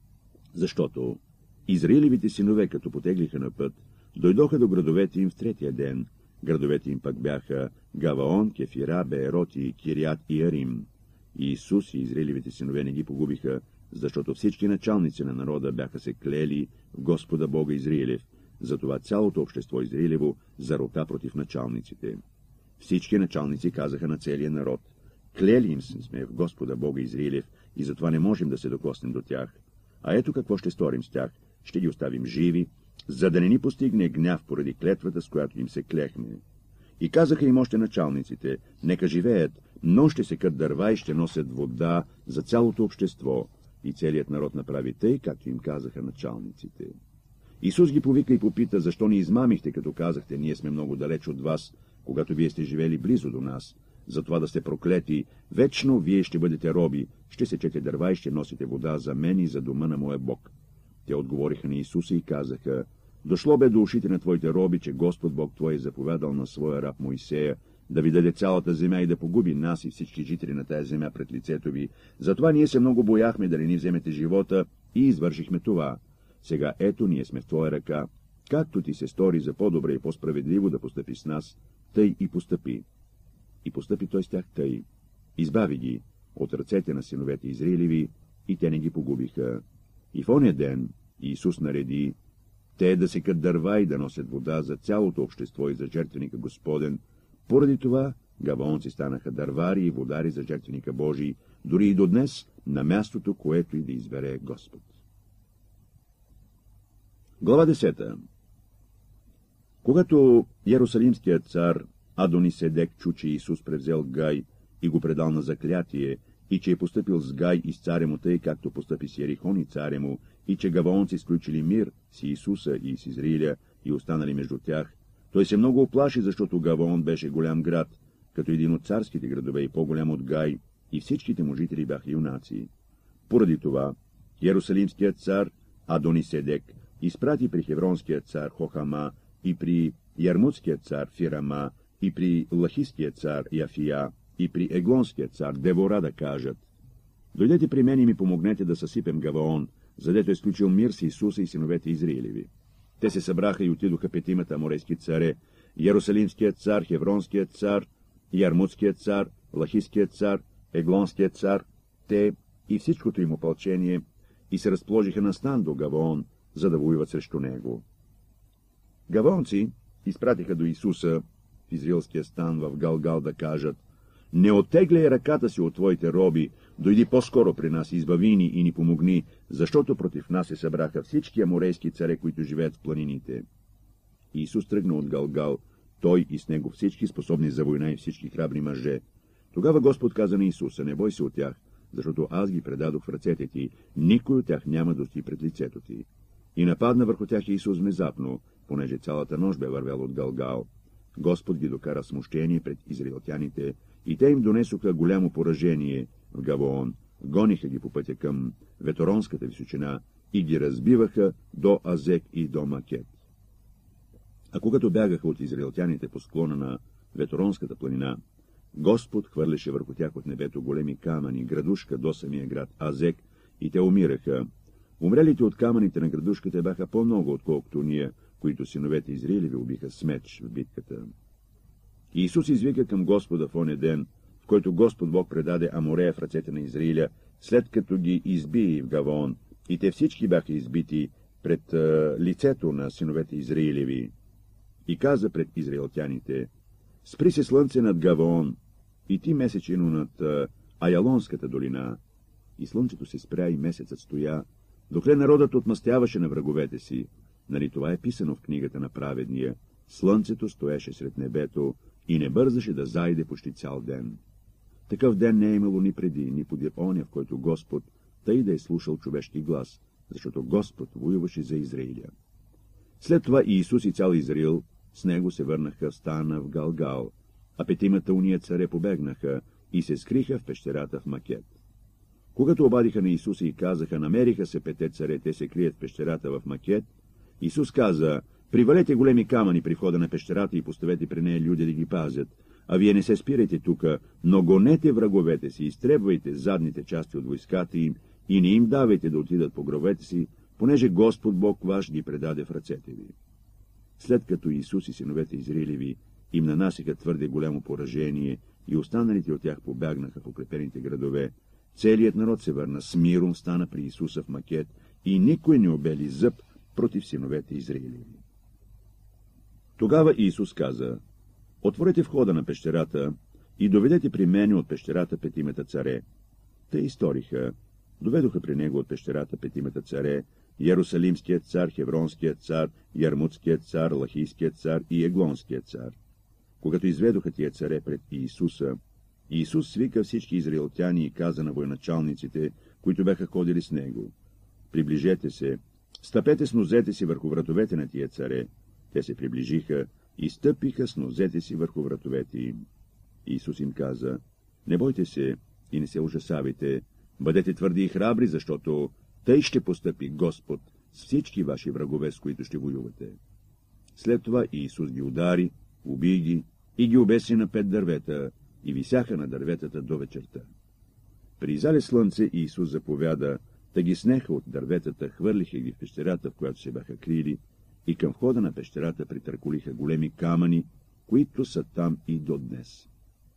Защото Израилевите синове, като потеглиха на път, дойдоха до градовете им в третия ден. Градовете им пак бяха Гаваон, Кефира, Беерот и Кириат и Арим. И Исус и Израилевите синове не ги погубиха, защото всички началници на народа бяха се клели в Господа Бога Израилев, затова цялото общество Израилево зарока против началниците. Всички началници казаха на целия народ: клели им сме в Господа Бога Израилев и затова не можем да се докоснем до тях. А ето какво ще сторим с тях: ще ги оставим живи, за да не ни постигне гняв поради клетвата, с която им се клехме. И казаха им още началниците: нека живеят, но ще секат дърва и ще носят вода за цялото общество. И целият народ направи тъй, както им казаха началниците. Исус ги повика и попита: защо ни измамихте, като казахте: ние сме много далеч от вас, когато вие сте живели близо до нас? Затова да сте проклети, вечно вие ще бъдете роби, ще сечете дърва и ще носите вода за мен и за дома на моя Бог. Те отговориха на Исуса и казаха: дошло бе до ушите на твоите роби, че Господ Бог твой е заповядал на своя раб Моисея да ви даде цялата земя и да погуби нас и всички жители на тая земя пред лицето ви. Затова ние се много бояхме да не ни вземете живота и извършихме това. Сега ето ние сме в твоя ръка. Както ти се стори за по-добре и по-справедливо да постъпи с нас, тъй и постъпи. И постъпи той с тях тъй. Избави ги от ръцете на синовете Израилеви и те не ги погубиха. И в оня ден Иисус нареди те да секат дърва и да носят вода за цялото общество и за жертвеника Господен. Поради това гаваонци станаха дървари и водари за жертвеника Божий, дори и до днес на мястото, което и да избере Господ. Глава десета. Когато Иерусалимският цар Адониседек чу, че Исус превзел Гай и го предал на заклятие, и че е постъпил с Гай и с царя му тъй, както постъпи с Ерихон и царя му, и че гаваонци сключили мир с Исуса и с Израиля и останали между тях, той се много оплаши, защото Гаваон беше голям град, като един от царските градове и по-голям от Гай, и всичките му жители бяха юнаци. Поради това Иерусалимският цар Адониседек изпрати при хевронския цар Хохама и при ярмутския цар Фирама и при лахиския цар Яфия и при еглонския цар Девора да кажат: дойдете при мен и ми помогнете да съсипем Гаваон, задето е сключил мир с Исуса и синовете Израилеви. Те се събраха и отидоха петимата аморейски царе: Иерусалимският цар, Хевронският цар, Ярмутският цар, Лахиският цар, Еглонският цар, те и всичкото им опълчение, и се разположиха на стан до Гаваон, за да воюват срещу него. Гаваонци изпратиха до Исуса в израилския стан в Галгал да кажат: не оттегляй ръката си от твоите роби, дойди по-скоро при нас, избави ни и ни помогни, защото против нас се събраха всички аморейски царе, които живеят в планините. И Исус тръгна от Галгал, той и с него всички способни за война и всички храбри мъже. Тогава Господ каза на Исуса: не бой се от тях, защото аз ги предадох в ръцете ти, никой от тях няма да стои пред лицето ти. И нападна върху тях Исус внезапно, понеже цялата нощ бе вървял от Галгал. Господ ги докара смущение пред израелтяните, и те им донесоха голямо поражение в Гавоон, гониха ги по пътя към Веторонската височина и ги разбиваха до Азек и до Макет. А когато бягаха от израелтяните по склона на Веторонската планина, Господ хвърляше върху тях от небето големи камъни, градушка до самия град Азек, и те умираха. Умрелите от камъните на градушката бяха по-много, отколкото ние, които синовете Израилеви убиха с меч в битката. И Исус извика към Господа в оня ден, в който Господ Бог предаде Аморея в ръцете на Израиля, след като ги изби в Гавоон, и те всички бяха избити пред а, лицето на синовете Израилеви. И каза пред израелтяните: спри се слънце над Гавоон, и ти месечино над а, Аялонската долина. И слънцето се спря и месецът стоя, докле народът отмъстяваше на враговете си. Нали това е писано в книгата на праведния: слънцето стоеше сред небето и не бързаше да зайде почти цял ден. Такъв ден не е имало ни преди, ни подир оня, в който Господ тъй да е слушал човешки глас, защото Господ воюваше за Израиля. След това и Исус и цял Израил с него се върнаха в стана в Галгал, а петимата уния царе побегнаха и се скриха в пещерата в Макет. Когато обадиха на Исуса и казаха: намериха се пете царе, те се крият в пещерата в Макет, Исус каза: привалете големи камъни при входа на пещерата и поставете при нея люди да ги пазят, а вие не се спирайте тука, но гонете враговете си, изтребвайте задните части от войската им и не им давайте да отидат по гробовете си, понеже Господ Бог ваш ги предаде в ръцете ви. След като Исус и синовете Израилеви им нанасиха твърде голямо поражение и останалите от тях побягнаха в укрепените градове, целият народ се върна с миром, стана при Исуса в Макет и никой не обели зъб против синовете Израилеви. Тогава Исус каза: отворете входа на пещерата и доведете при мене от пещерата петимата царе. Те изториха. Доведоха при него от пещерата петимата царе: Ярусалимският цар, Хевронският цар, Ярмутският цар, Лахийският цар и Еглонският цар. Когато изведоха тия царе пред Иисуса, Иисус свика всички израелтяни и каза на военачалниците, които бяха ходили с него: приближете се, стъпете с нозете си върху вратовете на тия царе. Те се приближиха и стъпиха с нозете си върху вратовете им. Исус им каза: не бойте се и не се ужасавайте, бъдете твърди и храбри, защото тъй ще постъпи Господ с всички ваши врагове, с които ще воювате. След това Исус ги удари, уби ги и ги обеси на пет дървета, и висяха на дърветата до вечерта. При зале слънце Исус заповяда, да ги снеха от дърветата, хвърлиха ги в пещерата, в която се бяха крили, и към входа на пещерата притърколиха големи камъни, които са там и до днес.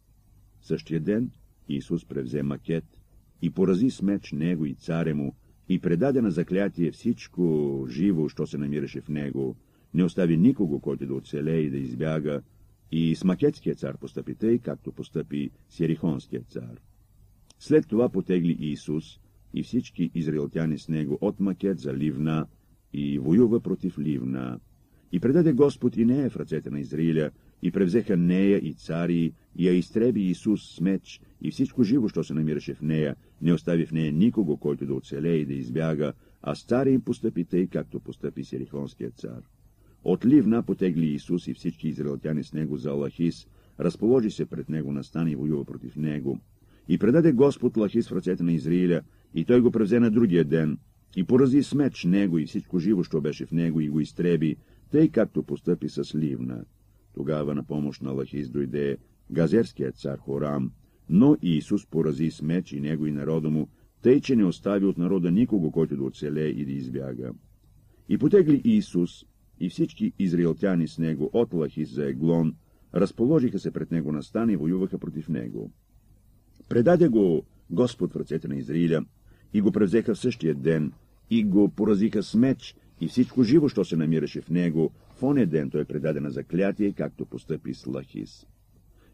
Същия ден Исус превзе Макет и порази с меч него и царя му, и предаде на заклятие всичко живо, що се намираше в него, не остави никого, който да оцелее и да избяга, и с макетския цар постъпи тъй, както постъпи с Ерихонския цар. След това потегли Исус и всички израелтяни с него от Макет за Ливна и воюва против Ливна. И предаде Господ и нея в ръцете на Израиля, и превзеха нея и цари, и я изтреби Исус с меч, и всичко живо, що се намираше в нея, не остави в нея никого, който да оцелее и да избяга, а с царя им постъпи тъй, както постъпи с Ерихонския цар. От Ливна потегли Исус и всички израелтяни с него за Лахис, разположи се пред него, настани и воюва против него. И предаде Господ Лахис в ръцете на Израиля, и той го превзе на другия ден, и порази с меч него и всичко живо, що беше в него, и го изтреби, тъй както постъпи с Ливна. Тогава на помощ на Лахис дойде газерският цар Хорам, но Исус порази с меч и него и народа му, тъй, че не остави от народа никого, който да оцелее и да избяга. И потегли Исус и всички израелтяни с него от Лахис за Еглон, разположиха се пред него на стан и воюваха против него. Предаде го Господ в ръцете на Израиля, и го превзеха в същия ден, и го поразиха с меч, и всичко живо, що се намираше в него, в оня ден той предаде на заклятие, както постъпи с Лахис.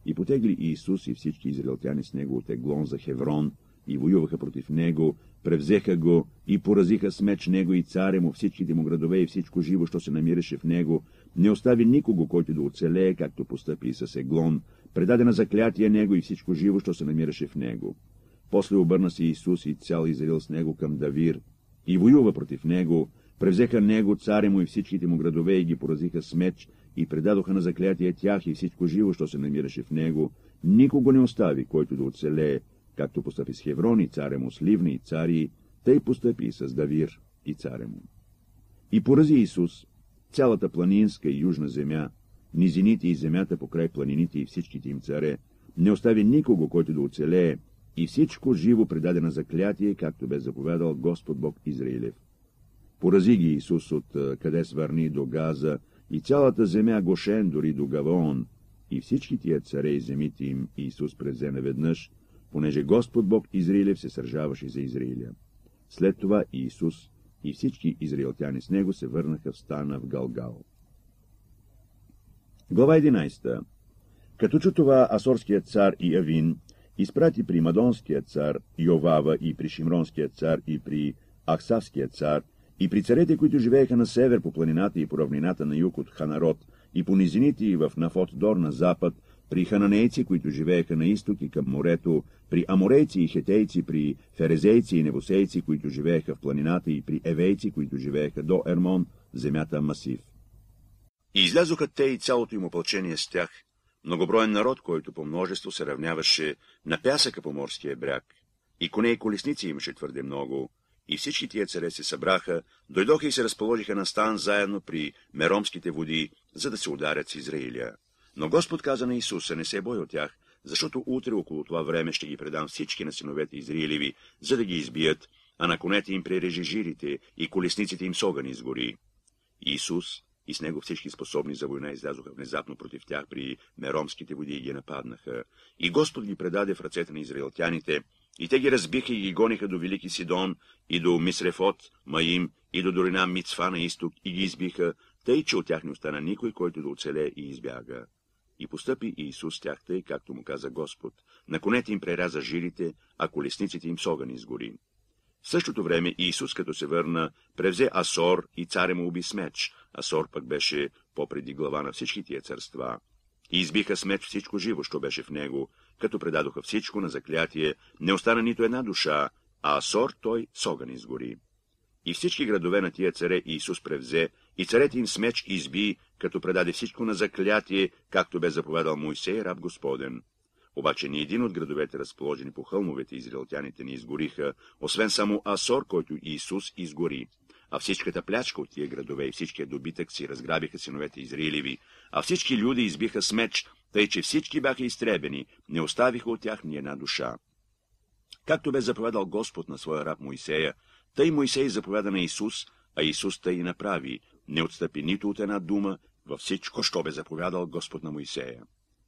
И потегли Иисус и всички израелтяни с него от Еглон за Хеврон, и воюваха против него, превзеха го и поразиха с меч него и царя му, всичките му градове и всичко живо, що се намираше в него. Не остави никого, който да оцелее, както постъпи и с Еглон, предаде на заклятие него и всичко живо, що се намираше в него. После обърна се Иисус и цял Израил с него към Давир, и воюва против него, превзеха него, царя му и всичките му градове и ги поразиха с меч, и предадоха на заклятие тях и всичко живо, що се намираше в него. Никого не остави, който да оцелее, както постъпи с Хеврон и царя му, с Ливни и цари, тъй постъпи и с Давир и царя му. И порази Исус цялата планинска и южна земя, низините и земята покрай планините и всичките им царе, не остави никого, който да оцелее, и всичко живо предаде на заклятие, както бе заповядал Господ Бог Израилев. Порази ги Исус от Кадес Варни до Газа, и цялата земя Гошен дори до Гаваон, и всички тия царе и земите им Исус превзе наведнъж, понеже Господ Бог Израилев се сържаваше за Израиля. След това Иисус и всички израелтяни с него се върнаха в стана в Галгал. Глава единайсета. Като чу това, асорският цар и Авин изпрати при Мадонския цар Йовава и при Шимронския цар и при Ахсавския цар и при царете, които живееха на север по планината и по равнината на юг от Ханарот и по низините и в Нафот Дор на запад, при хананейци, които живееха на изток и към морето, при аморейци и хетейци, при ферезейци и небосейци, които живееха в планината, и при евейци, които живееха до Ермон, земята Масив. И излязоха те и цялото им опълчение с тях, многоброен народ, който по множество се равняваше на пясъка по морския бряг, и коне и колесници имаше твърде много, и всички тия царе се събраха, дойдоха и се разположиха на стан заедно при Меромските води, за да се ударят с Израиля. Но Господ каза на Исуса: не се бой от тях, защото утре около това време ще ги предам всички на синовете Израилеви, за да ги избият, а на конете им прережи жирите и колесниците им с огън изгори. Исус и с него всички способни за война излязоха внезапно против тях при Меромските води и ги нападнаха. И Господ ги предаде в ръцете на израелтяните, и те ги разбиха и ги гониха до Велики Сидон, и до Мисрефот, Маим, и до долина Мицфа на изток, и ги избиха, тъй, че от тях не остана никой, който да оцелее и избяга. И постъпи Иисус с тях тъй, както му каза Господ. На конете им преряза жилите, а колесниците им с огън изгори. В същото време Иисус, като се върна, превзе Асор и царя му уби с меч. Асор пък беше попреди глава на всички тия царства. И избиха с меч всичко живо, що беше в него, като предадоха всичко на заклятие, не остана нито една душа, а Асор той с огън изгори. И всички градове на тия царе Иисус превзе, и царете им с меч изби, като предаде всичко на заклятие, както бе заповядал Мойсей, раб Господен. Обаче ни един от градовете, разположени по хълмовете, израелтяните не изгориха, освен само Асор, който Иисус изгори. А всичката плячка от тия градове и всичкия добитък си разграбиха синовете Израилеви, а всички люди избиха с меч, тъй че всички бяха изтребени, не оставиха от тях ни една душа. Както бе заповядал Господ на своя раб Мойсея, тъй Мойсей заповяда на Исус, а Исус тъй и направи, не отстъпи нито от една дума във всичко, що бе заповядал Господ на Мойсея.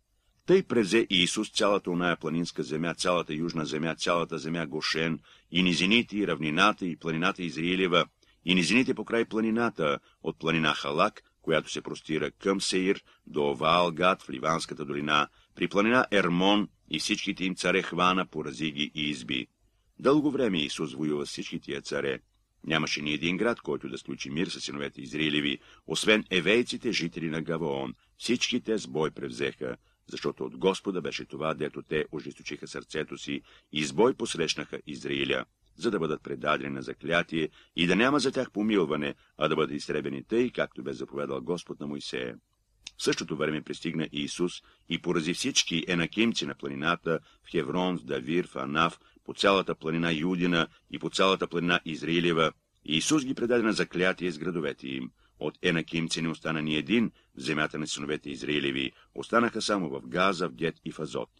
Тъй превзе Иисус цялата оная планинска земя, цялата южна земя, цялата земя Гошен, и низините, и равнината, и планината Израилева, и низините покрай планината, от планина Халак, която се простира към Сеир, до Ваал-Гад в Ливанската долина, при планина Ермон, и всичките им царе хвана, порази ги и изби. Дълго време Исус воюва с всички тия царе. Нямаше ни един град, който да сключи мир с синовете Израилеви, освен евейците, жители на Гаваон. Всички те с бой превзеха, защото от Господа беше това, дето те ожесточиха сърцето си и с бой посрещнаха Израиля, за да бъдат предадени на заклятие и да няма за тях помилване, а да бъдат изтребени тъй, както бе заповядал Господ на Мойсея. В същото време пристигна Иисус и порази всички енакимци на планината, в Хеврон, в Давир, в Анав, по цялата планина Юдина и по цялата планина Израилева. Иисус ги предаде на заклятие с градовете им. От енакимци не остана ни един в земята на синовете Израилеви, останаха само в Газа, в Гет и в Азот.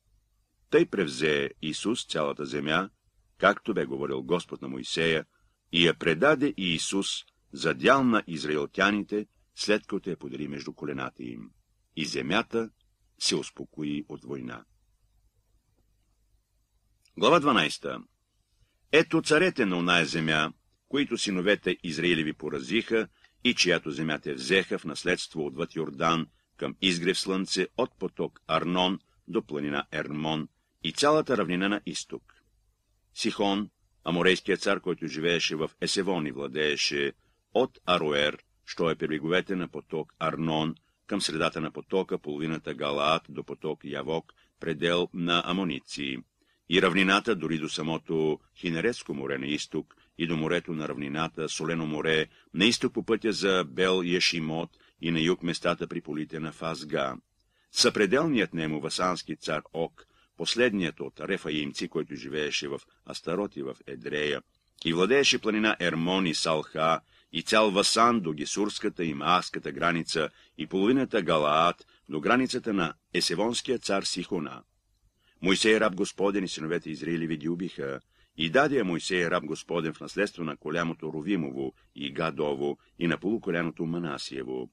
Тъй превзе Исус цялата земя, както бе говорил Господ на Мойсея, и я предаде Иисус за дял на израелтяните, след като я подели между колената им. И земята се успокои от война. Глава дванайсета. Ето царете на оная земя, които синовете Израилеви поразиха, и чиято земя те взеха в наследство отвъд Йордан, към изгрев слънце, от поток Арнон до планина Ермон и цялата равнина на изток. Сихон, аморейският цар, който живееше в Есевон и владееше от Ароер, що е при бреговете на поток Арнон, към средата на потока, половината Галаат до поток Явок, предел на амоници, и равнината дори до самото Хинерецко море на изток и до морето на равнината Солено море, на изток по пътя за Бел Ешимот и на юг местата при полите на Фазга. Съпределният нему васански цар Ок, последният от рефаимци, който живееше в Астарот и в Едрея, и владееше планина Ермон и Салха, и цял Васан до Гесурската и Маахската граница, и половината Галаат до границата на Есевонския цар Сихона. Мойсей раб Господен и синовете Израилеви ги убиха, и даде Мойсей раб Господен в наследство на колямото Ровимово и Гадово и на полуколяното Манасиево.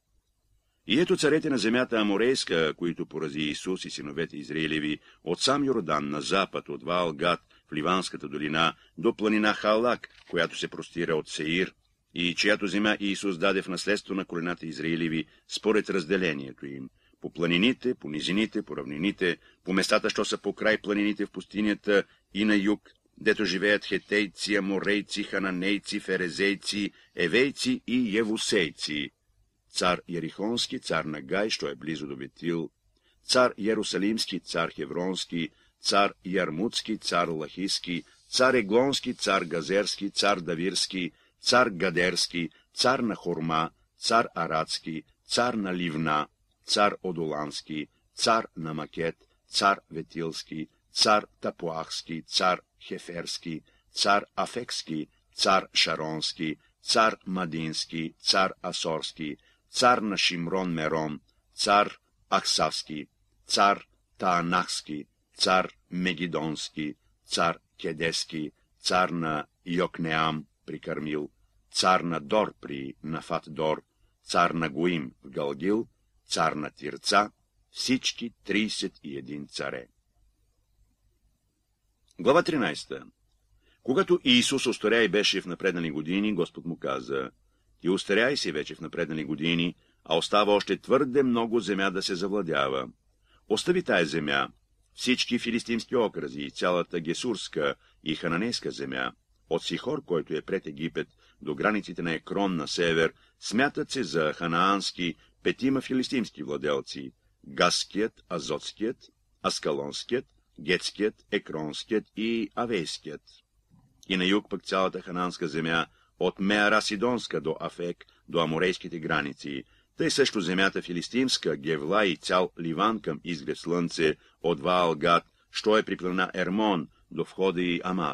И ето царете на земята Аморейска, които порази Исус и синовете Израилеви, от сам Йордан на запад, от Ваал-Гад в Ливанската долина, до планина Халак, която се простира от Сеир, и чиято земя Исус даде в наследство на колената Израилеви, според разделението им, по планините, по низините, по равнините, по местата, що са по край планините в пустинята и на юг, дето живеят хетейци, аморейци, хананейци, ферезейци, евейци и евусейци. Цар Ерихонски, цар на Гай, що е близо до Ветил, цар Иерусалимски, цар Хевронски, цар Ярмутски, цар Лахиски, цар Еглонски, цар Газерски, цар Давирски, цар Гадерски, цар на Хорма, цар Арадски, цар на Ливна, цар Одолански, цар на Макет, цар Ветилски, цар Тапуахски, цар Хеферски, цар Афекски, цар Шаронски, цар Мадински, цар Асорски, цар на Шимрон Мерон, цар Ахсавски, цар Таанахски, цар Мегидонски, цар Кедески, цар на Йокнеам при Кармил, цар на Дор при Нафат Дор, цар на Гоим в Галгил, цар на Тирца, всички тридесет и един царе. Глава тринадесета. Когато Иисус остаря и беше в напреднали години, Господ му каза: ти остаряй си вече в напреднали години, а остава още твърде много земя да се завладява. Остави тая земя, всички филистимски окрази и цялата гесурска и хананейска земя, от Сихор, който е пред Египет, до границите на Екрон на север, смятат се за ханаански петима филистимски владелци: Газският, Азотският, Аскалонският, Гетският, Екронският и Авейският. И на юг пък цялата хананска земя, от Меара Сидонска до Афек, до аморейските граници, тъй също земята филистимска, Гевла и цял Ливан към изгрев слънце, от Ваал-Гад, що е при планина Ермон, до входа и Амат.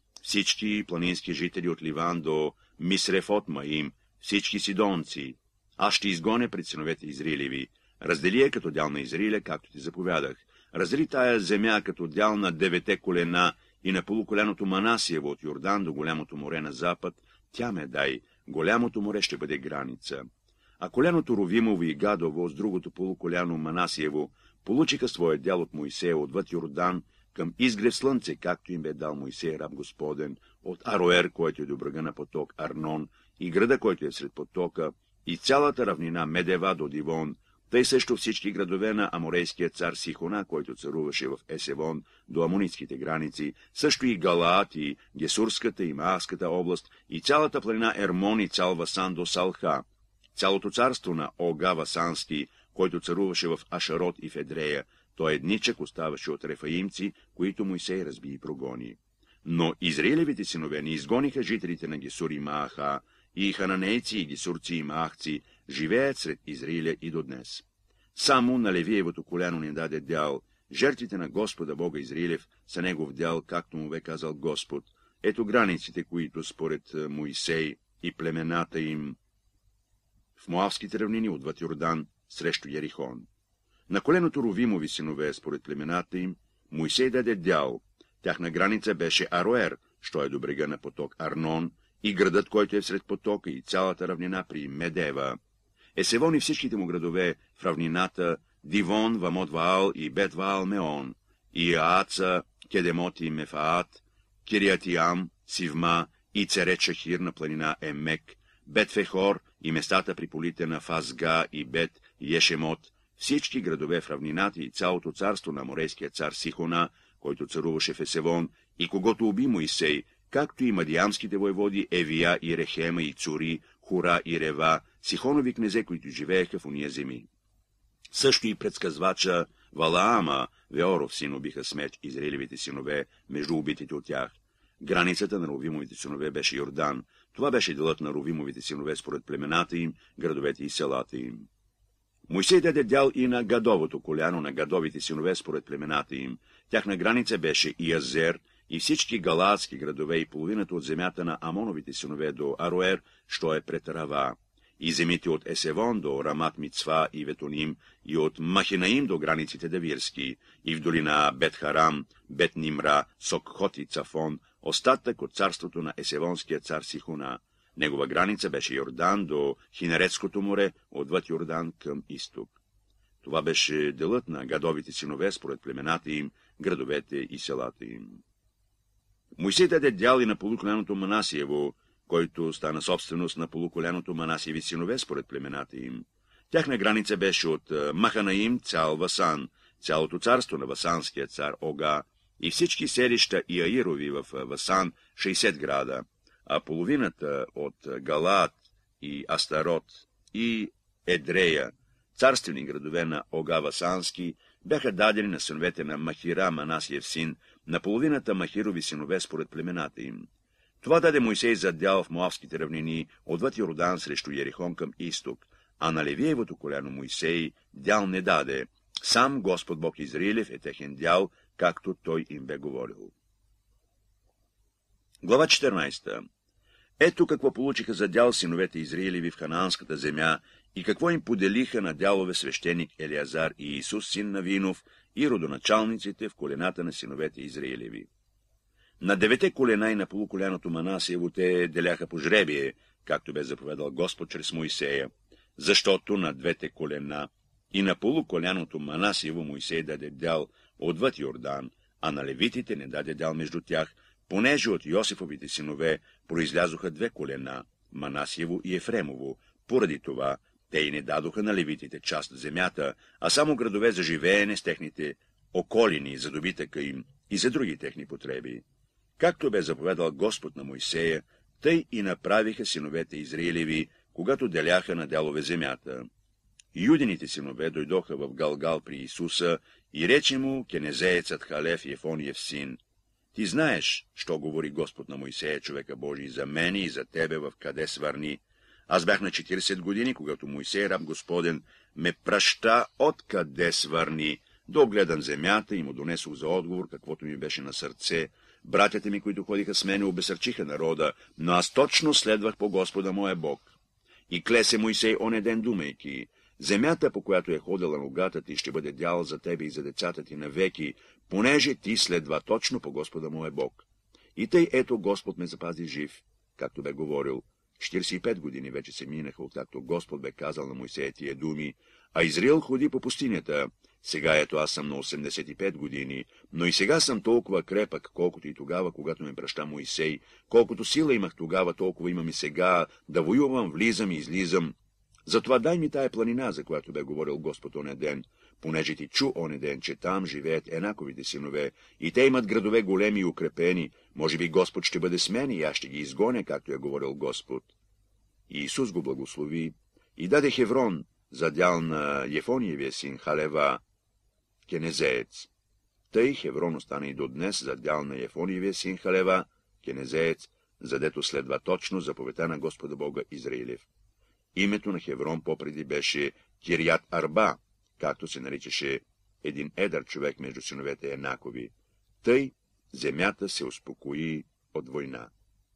Всички планински жители от Ливан до Мисрефот Маим, всички сидонци. Аз ще изгоня пред синовете Израилеви. Раздели я като дял на Израиля, както ти заповядах. Раздели тая земя като дял на девете колена и на полуколяното Манасиево от Йордан до голямото море на запад. Тя ме дай, голямото море ще бъде граница. А коляното Ровимово и Гадово с другото полуколяно Манасиево получиха своя дял от Моисея отвъд Йордан към изгрев слънце, както им бе дал Моисей раб Господен, от Ароер, който е до брега на поток Арнон, и града, който е сред потока, и цялата равнина Медева до Дивон, тъй също всички градове на аморейския цар Сихона, който царуваше в Есевон до амонитските граници, също и Галаат, и Гесурската и Маахската област, и цялата планина Ермон и цял Васан до Салха, цялото царство на Ога Васански, който царуваше в Ашарот и в Едрея. Той едничък оставаше от рефаимци, които Мойсей разби и прогони. Но израилевите синове не изгониха жителите на Гесур и Мааха, и хананейци, и гесурци, и маахци живеят сред Израиля и до днес. Само на Левиевото коляно не даде дял. Жертвите на Господа Бога Израилев са негов дял, както му бе казал Господ. Ето границите, които според Моисей и племената им в Моавските равнини отвъд Йордан срещу Ярихон. На коленото Ровимови синове, според племената им, Моисей даде дял. Тяхна граница беше Ароер, що е до брега на поток Арнон, и градът, който е всред потока, и цялата равнина при Медева. Есевон и всичките му градове в равнината, Дивон, Вамот Ваал и Бет Ваал Меон, и Ааца, Кедемот и Мефаат, Кириатиам, Сивма и Церет Шахир на планина Емек, Бет Фехор и местата при полите на Фазга и Бет Ешемот, всички градове в равнината и цялото царство на морейския цар Сихона, който царуваше в Есевон, и когото уби Моисей, както и мадиамските войводи Евия и Рехема и Цури, Хура и Рева, Сихонови князе, които живееха в уния земи. Също и предсказвача Валаама, Веоров син, убиха с меч Израилевите синове между убитите от тях. Границата на Ровимовите синове беше Йордан. Това беше делът на Ровимовите синове според племената им, градовете и селата им. Мойсей даде дял и на Гадовото коляно на Гадовите синове според племената им. Тяхна граница беше Иазер и всички галаадски градове и половината от земята на Амоновите синове до Ароер, що е пред Рава, и земите от Есевон до Рамат Мицва и Ветоним, и от Махинаим до границите Давирски, и в долина Бет-Харам, Бет-Нимра, Сокхот и Цафон, остатък от царството на Есевонския цар Сихона. Негова граница беше Йордан до Хинерецкото море, отвъд Йордан към изток. Това беше делът на Гадовите синове според племената им, градовете и селата им. Мойсей даде дял и на полуколяното Манасиево, който стана собственост на полуколяното Манасиеви синове според племената им. Тяхна граница беше от Маханаим цял Васан, цялото царство на Васанския цар Ога, и всички селища и Аирови в Васан, шейсет града, а половината от Галаат и Астарот и Едрея, царствени градове на Ога Васански, бяха дадени на синовете на Махира, Манасиев син, на половината Махирови синове според племената им. Това даде Мойсей за дял в Моавските равнини, отвъд Йордан срещу Ерихон към изток, а на Левиевото коляно Мойсей дял не даде. Сам Господ Бог Израилев е техен дял, както той им бе говорил. Глава четиринайсета. Ето какво получиха за дял синовете Израилеви в ханаанската земя и какво им поделиха на дялове свещеник Елиазар и Исус, син на Винов, и родоначалниците в колената на синовете Израилеви. На девете колена и на полуколяното Манасиево те деляха по жребие, както бе заповедал Господ чрез Моисея, защото на двете колена и на полуколяното Манасиево Моисей даде дял отвъд Йордан, а на левитите не даде дял между тях, понеже от Йосифовите синове произлязоха две колена, Манасиево и Ефремово. Поради това те и не дадоха на левитите част от земята, а само градове за живеене с техните околини за добитъка им и за други техни потреби. Както бе заповедал Господ на Мойсея, тъй и направиха синовете Израилеви, когато деляха на дялове земята. Юдините синове дойдоха в Галгал при Исуса и рече му кенезеецът Халев Ефониев син: Ти знаеш, що говори Господ на Мойсея, човека Божий, за мене и за тебе в Кадес Варни. Аз бях на четирийсет години, когато Мойсей, раб Господен, ме праща от Кадес Варни, да огледам земята и му донесох за отговор, каквото ми беше на сърце. Братята ми, които ходиха с мене, обесърчиха народа, но аз точно следвах по Господа моя Бог. И клесе Мойсей оне ден, думайки: земята, по която е ходила ногата ти, ще бъде дял за тебе и за децата ти навеки, понеже ти следва точно по Господа моя Бог. И тъй ето Господ ме запази жив, както бе говорил. четирийсет и пет години вече се минаха, откакто Господ бе казал на Мойсея тия думи, а Израил ходи по пустинята. Сега ето аз съм на осемдесет и пет години, но и сега съм толкова крепък, колкото и тогава, когато ме праща Мойсей, колкото сила имах тогава, толкова имам и сега, да воювам, влизам и излизам. Затова дай ми тая планина, за която бе говорил Господ оне ден, понеже ти чу оне ден, че там живеят Енаковите синове, и те имат градове големи и укрепени. Може би Господ ще бъде с мен и аз ще ги изгоня, както е говорил Господ. И Исус го благослови и даде Хеврон за дял на Ефониевия син Халева, кенезеец. Тъй Хеврон остана и до днес за дял на Ефониевия син Халева, кенезеец, задето следва точно заповедта на Господа Бога Израилев. Името на Хеврон попреди беше Кирият Арба, както се наричаше един едър човек между синовете Енакови. Тъй земята се успокои от война.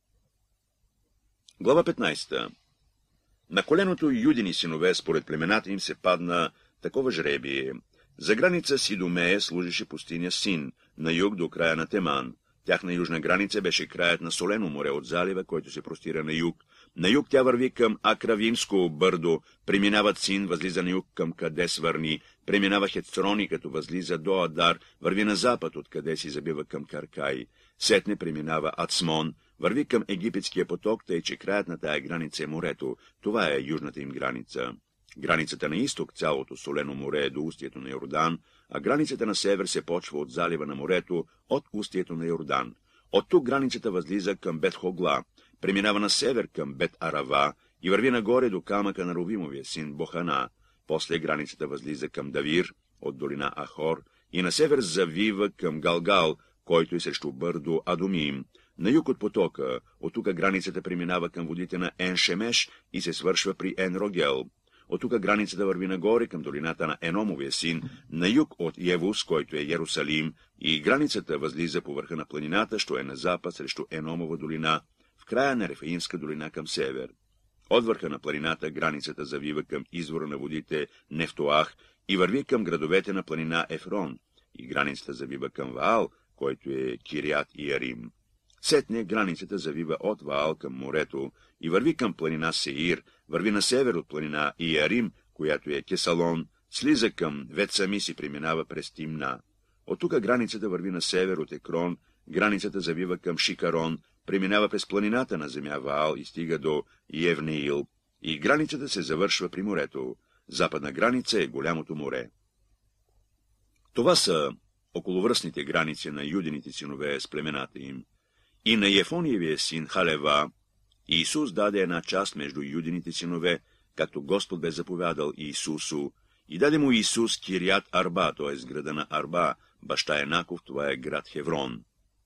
Глава петнайсета. На коленото юдини синове според племената им се падна такова жребие. За граница Сидомея служеше пустиня Син, на юг до края на Теман. Тяхна южна граница беше краят на Солено море от залива, който се простира на юг. На юг тя върви към Акравимско бърдо, преминава Цин, възлиза на юг към Кадес Варни, преминава Хецрони, като възлиза до Адар, върви на запад, откъде си забива към Каркай. Сетне преминава Ацмон, върви към Египетския поток, тъй че краят на тая граница е морето. Това е южната им граница. Границата на изток, цялото солено море е до устието на Йордан, а границата на север се почва от залива на морето, от устието на Йордан. От тук границата възлиза към Бет-Хогла, преминава на север към Бет-Арава и върви нагоре до камъка на Ровимовия син Бохана. После границата възлиза към Давир, от долина Ахор, и на север завива към Галгал, който е срещу бърдо Адумим. На юг от потока, от тук границата преминава към водите на Ен-Шемеш и се свършва при Ен-Рогел. От тук границата върви нагоре към долината на Еномовия син, на юг от Евус, който е Йерусалим, и границата възлиза по върха на планината, що е на запад срещу Еномова долина, в края на Рефаимска долина към север. От върха на планината границата завива към извора на водите Нефтоах и върви към градовете на планина Ефрон, и границата завива към Ваал, който е Кириат Иарим. Сетне границата завива от Ваал към морето и върви към планина Сеир, върви на север от планина Иарим, която е Кесалон, слиза към Ветсамис и преминава през Тимна. От тук границата върви на север от Екрон, границата завива към Шикарон, преминава през планината на земя Ваал и стига до Евнеил, и границата се завършва при морето. Западна граница е голямото море. Това са околовръстните граници на юдените синове с племената им. И на Ефониевия син Халева Иисус даде една част между юдените синове, както Господ бе заповядал Иисусу, и даде му Иисус Кирият Арба, т.е. града на Арба, баща Енаков, това е град Хеврон.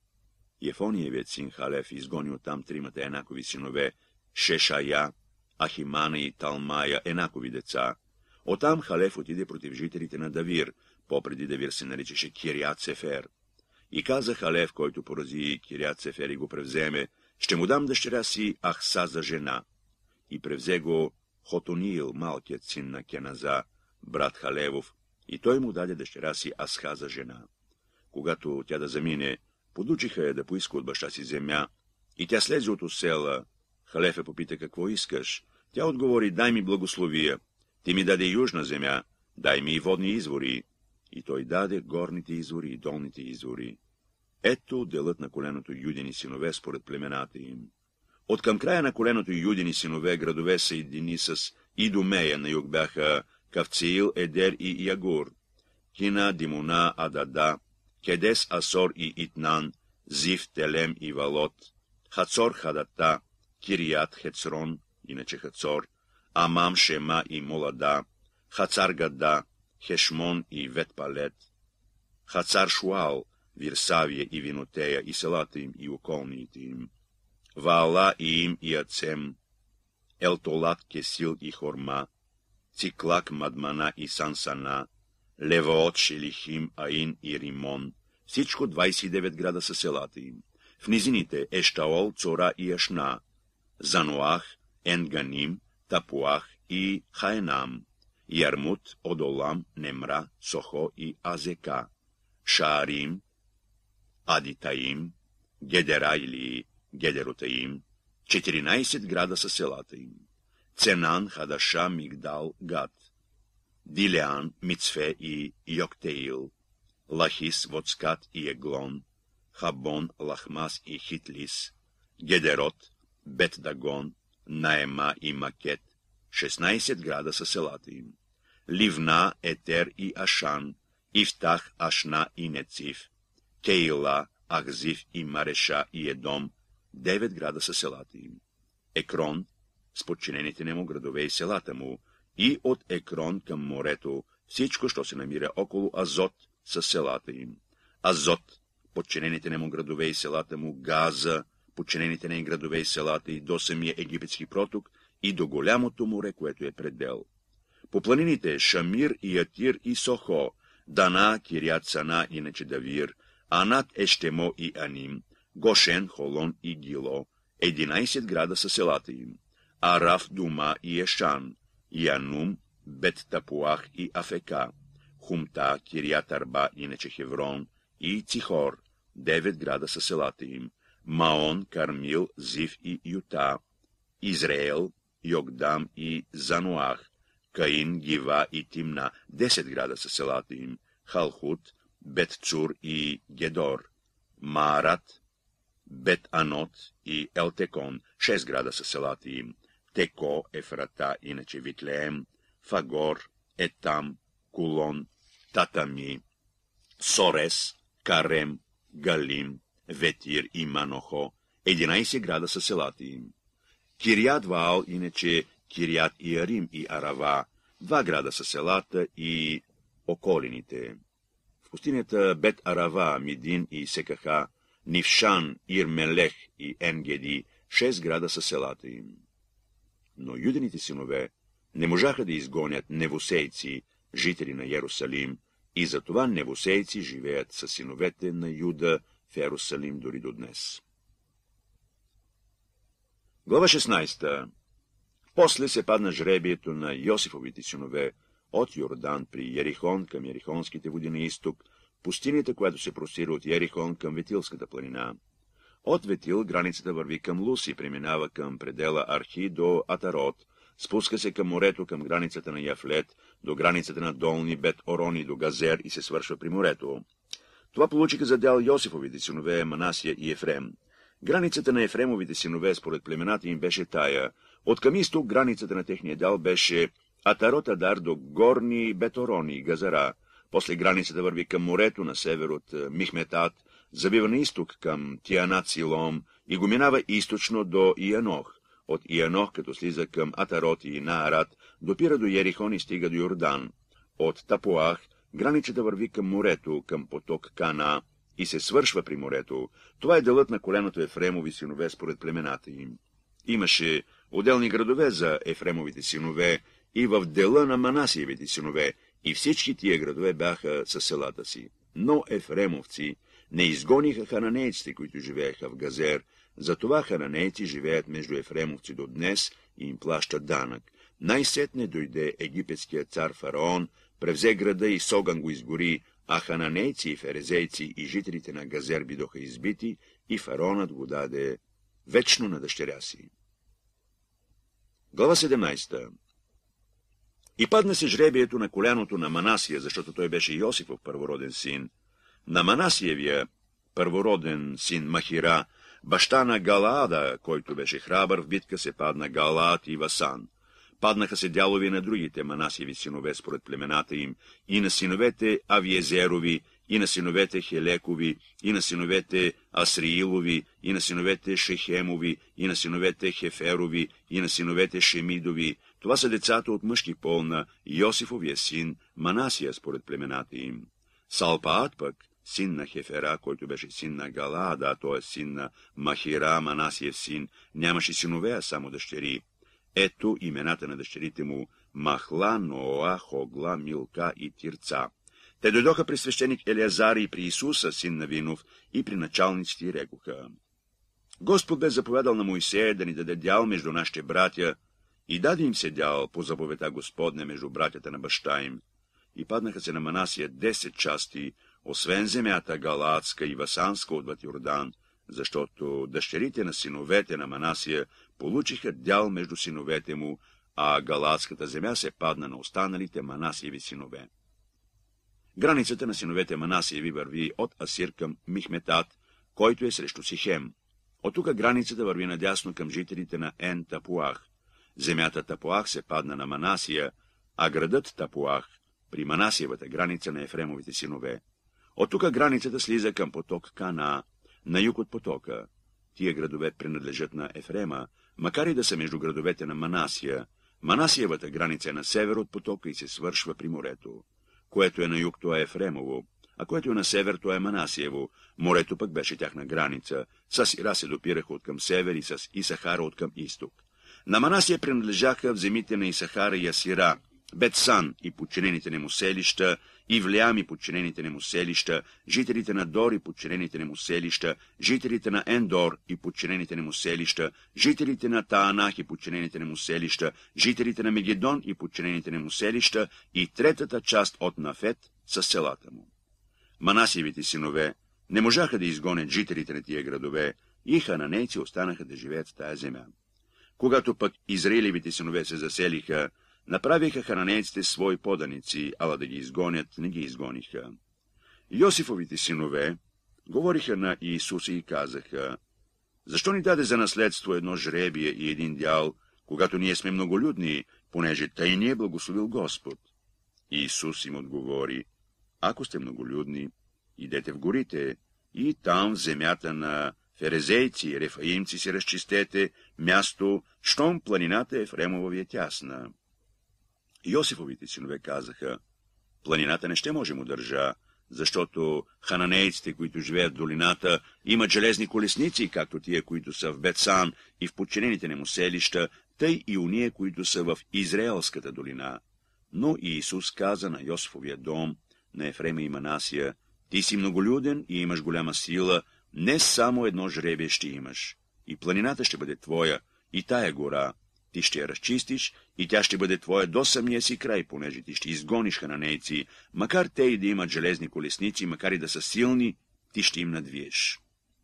Ефониевият син Халев изгони оттам тримата Енакови синове, Шешая, Ахимана и Талмая, Енакови деца. Оттам Халев отиде против жителите на Давир, попреди Давир се наричаше Кирият Сефер. И каза Халев, който порази Кирият Сефер и го превземе, ще му дам дъщеря си Ахса за жена. И превзе го Хотониил, малкият син на Кеназа, брат Халевов, и той му даде дъщеря си Асха за жена. Когато тя да замине, подучиха я да поиска от баща си земя, и тя слезе от осела. Халев я попита, какво искаш? Тя отговори, дай ми благословия. Ти ми даде южна земя, дай ми и водни извори. И той даде горните извори и долните извори. Ето делът на коленото юдени синове според племената им. От към края на коленото юдени синове градове съедини с Идумея, на юг бяха Кавцеил, Едер и Ягур, Кина, Димона, Адада, Кедес, Асор и Итнан, Зив, Телем и Валот, Хацор, Хадата, Кирият, Хецрон, иначе Хацор, Амам, Шема и Молада, Хацар Гада, Хешмон и Ветпалет, Хацар Шуал, Вирсавия и Винотея и селата им и околните им, Ваала и им и Ацем, Елтолат, Кесил и Хорма, Циклак, Мадмана и Сансана, Левоот, Шелихим, Аин и Римон, всичко двайсет и девет града са селата им. В низините Ештаол, Цора и Ашна, Зануах, Енганим, Тапуах и Хаенам, Ярмут, Одолам, Немра, Сохо и Азека, Шаарим, Адитаим, Гедера или Гедеротаим, четиринайсет града са селата им. Ценан, Хадаша, Мигдал, Гад, Дилеан, Мицфе и Йоктеил, Лахис, Воцкат и Еглон, Хабон, Лахмас и Хитлис, Гедерот, Бет-Дагон, Наема и Макет, шестнайсет града са селата им. Ливна, Етер и Ашан, Ифтах, Ашна и Нецив, Кейла, Ахзив и Мареша и Едом, девет града са селата им. Екрон, с подчинените нему градове и селата му, и от Екрон към морето, всичко, що се намира около Азот, са селата им. Азот, подчинените нему градове и селата му, Газа, подчинените нему градове и селата и до самия египетски проток, и до голямото море, което е предел. По планините Шамир и Атир и Сохо, Дана, Кирият Сана, иначе Давир, Анат, Ештемо и Аним, Гошен, Холон и Гило, единайсет града са селата им. Араф, Дума и Ешан, Янум, Бет-Тапуах и Афека, Хумта, Кирият Арба, иначе Хеврон, и Цихор, девет града са селата им. Маон, Кармил, Зив и Юта, Израел, Йогдам и Зануах, Каин, Гива и Тимна, десет града са селата им. Халхут, Бет-Цур и Гедор, Маарат, Бет-Анот и Елтекон, шест града са селата им. Теко, Ефрата, иначе Витлеем, Фагор, Етам, Кулон, Татами, Сорес, Карем, Галим, Ветир и Манохо, единайсет града са селата им. Кирият Ваал, иначе Кирият Иарим и Арава, два града са селата и околините. В пустинята Бет Арава, Мидин и Секаха, Нившан, Ирмелех и Енгеди, шест града са селата им. Но юдените синове не можаха да изгонят невусейци, жители на Йерусалим, и затова невусейци живеят със синовете на Юда в Йерусалим дори до днес. Глава шестнайсета. После се падна жребието на Йосифовите синове от Йордан при Ерихон към Ерихонските води на изток, пустинята, която се простира от Ерихон към Ветилската планина. От Ветил границата върви към Лус и преминава към предела Архи до Атарот, спуска се към морето, към границата на Яфлет, до границата на Долни Бет Орони до Газер и се свършва при морето. Това получиха за дял Йосифовите синове Манасия и Ефрем. Границата на Ефремовите синове според племената им беше тая. От към изток границата на техния дял беше Атарот Адар до Горни Беторони и Газара. После границата върви към морето на север от Михметат, забива на изток към Тианат Силом и го минава източно до Ианох. От Ианох, като слиза към Атарот и Наарат, допира до Ерихон и стига до Йордан. От Тапуах границата върви към морето, към поток Кана и се свършва при морето. Това е делът на коленото Ефремови синове според племената им. Имаше отделни градове за Ефремовите синове и в дела на Манасиевите синове, и всички тия градове бяха със селата си. Но ефремовци не изгониха хананейците, които живееха в Газер, затова хананейци живеят между ефремовци до днес и им плащат данък. Най-сетне дойде египетският цар Фараон, превзе града и Соган го изгори, а хананейци и ферезейци и жителите на Газер бидоха избити и фараонът го даде вечно на дъщеря си. Глава седемнайсета. И падна се жребието на коляното на Манасия, защото той беше Йосифов първороден син. На Манасиевия първороден син Махира, баща на Галаада, който беше храбър в битка, се падна Галаад и Васан. Паднаха се дялови на другите Манасиеви синове според племената им, и на синовете Авиезерови, и на синовете Хелекови, и на синовете Асриилови, и на синовете Шехемови, и на синовете Хеферови, и на синовете Шемидови. Това са децата от мъжки пол на Йосифовия син Манасия според племената им. Салпаат пък, син на Хефера, който беше син на Галаада, т.е. син на Махира, Манасиев син, нямаше синове, а само дъщери. Ето имената на дъщерите му: Махла, Ноа, Хогла, Милка и Тирца. Те дойдоха при свещеник Елиазар и при Исуса, син на Винов, и при началниците и рекоха: Господ бе заповядал на Моисея да ни даде дял между нашите братя, и даде им се дял по заповедта Господне между братята на баща им. И паднаха се на Манасия десет части, освен земята Галаадска и Васанска отвъд Йордан, защото дъщерите на синовете на Манасия получиха дял между синовете му, а Галаадската земя се падна на останалите Манасиеви синове. Границата на синовете Манасиеви върви от Асир към Михметат, който е срещу Сихем. От тук границата върви надясно към жителите на Ен Тапуах. Земята Тапуах се падна на Манасия, а градът Тапуах при Манасиевата граница на Ефремовите синове. От тук границата слиза към поток Кана, на юг от потока. Тия градове принадлежат на Ефрема, макар и да са между градовете на Манасия. Манасиевата граница е на север от потока и се свършва при морето. Което е на юг, то е Ефремово, а което е на север, то е Манасиево. Морето пък беше тяхна граница. С Ира се допираха от към север и с Исахара от към изток. На Манасия принадлежаха в земите на Исахара и Асира, Бетсан и подчинените нему селища, Ивлеам и подчинените нему селища, жителите на Дор и подчинените нему селища, жителите на Ендор и подчинените нему селища, жителите на Таанах и подчинените нему селища, жителите на Мегедон и подчинените нему селища и третата част от Нафет със селата му. Манасиевите синове не можаха да изгонят жителите на тия градове и хананейци останаха да живеят в тая земя. Когато пък Израилевите синове се заселиха, направиха хананейците свои поданици, ала да ги изгонят, не ги изгониха. Йосифовите синове говориха на Иисуса и казаха: Защо ни даде за наследство едно жребие и един дял, когато ние сме многолюдни, понеже тъй ни е благословил Господ. Исус им отговори: ако сте многолюдни, идете в горите и там в земята на ферезейци и рефаимци си разчистете място, щом планината Ефремова ви е тясна. Йосифовите синове казаха: планината не ще можем удържа, защото хананейците, които живеят в долината, имат железни колесници, както тия, които са в Бетсан и в подчинените нему селища, тъй и уния, които са в Израелската долина. Но Иисус каза на Йосифовия дом, на Ефрема и Манасия: ти си многолюден и имаш голяма сила, не само едно жребие ще имаш. И планината ще бъде твоя, и тая гора. Ти ще я разчистиш, и тя ще бъде твоя до самия си край, понеже ти ще изгониш хананейци, макар те и да имат железни колесници, макар и да са силни, ти ще им надвиеш.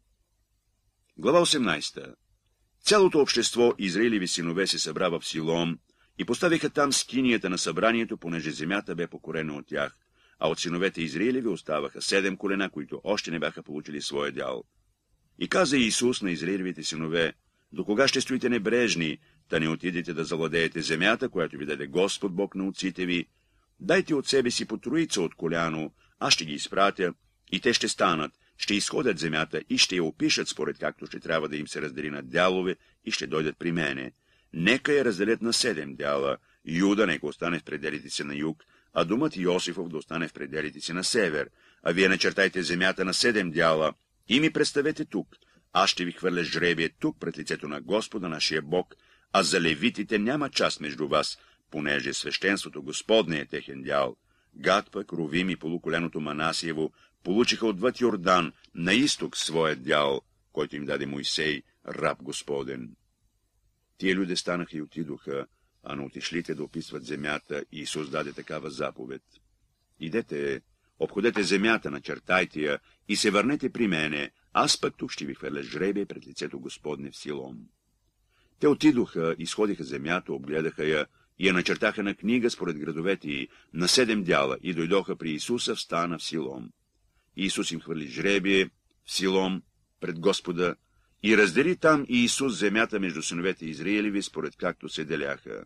Глава осемнадесета. Цялото общество Израилеви синове се събра в Силом и поставиха там скинията на събранието, понеже земята бе покорена от тях, а от синовете Израилеви оставаха седем колена, които още не бяха получили своя дял. И каза Исус на Израилевите синове: до кога ще стоите небрежни, да не отидете да завладеете земята, която ви даде Господ Бог на отците ви? Дайте от себе си по троица от коляно, аз ще ги изпратя, и те ще станат, ще изходят земята и ще я опишат, според както ще трябва да им се раздели на дялове, и ще дойдат при мене. Нека я разделят на седем дяла. Юда нека остане в пределите си на юг, а думът Йосифов да остане в пределите си на север. А вие начертайте земята на седем дяла и ми представете тук. Аз ще ви хвърля жребие тук пред лицето на Господа нашия Бог, а за левитите няма част между вас, понеже свещенството Господне е техен дял. Гад пък, Рувим и полуколеното Манасиево получиха отвъд Йордан на изток своят дял, който им даде Мойсей, раб Господен. Тия люди станаха и отидоха, а на отишлите да описват земята, и Исус даде такава заповед: идете, обходете земята, начертайте я и се върнете при мене, аз пък тук ще ви хвърля жребие пред лицето Господне в Силом. Те отидоха, изходиха земята, обгледаха я и я начертаха на книга според градовете й, на седем дяла, и дойдоха при Исуса в стана в Силом. Исус им хвърли жребие в Силом пред Господа и раздели там и Исус земята между синовете Израилеви, според както се деляха.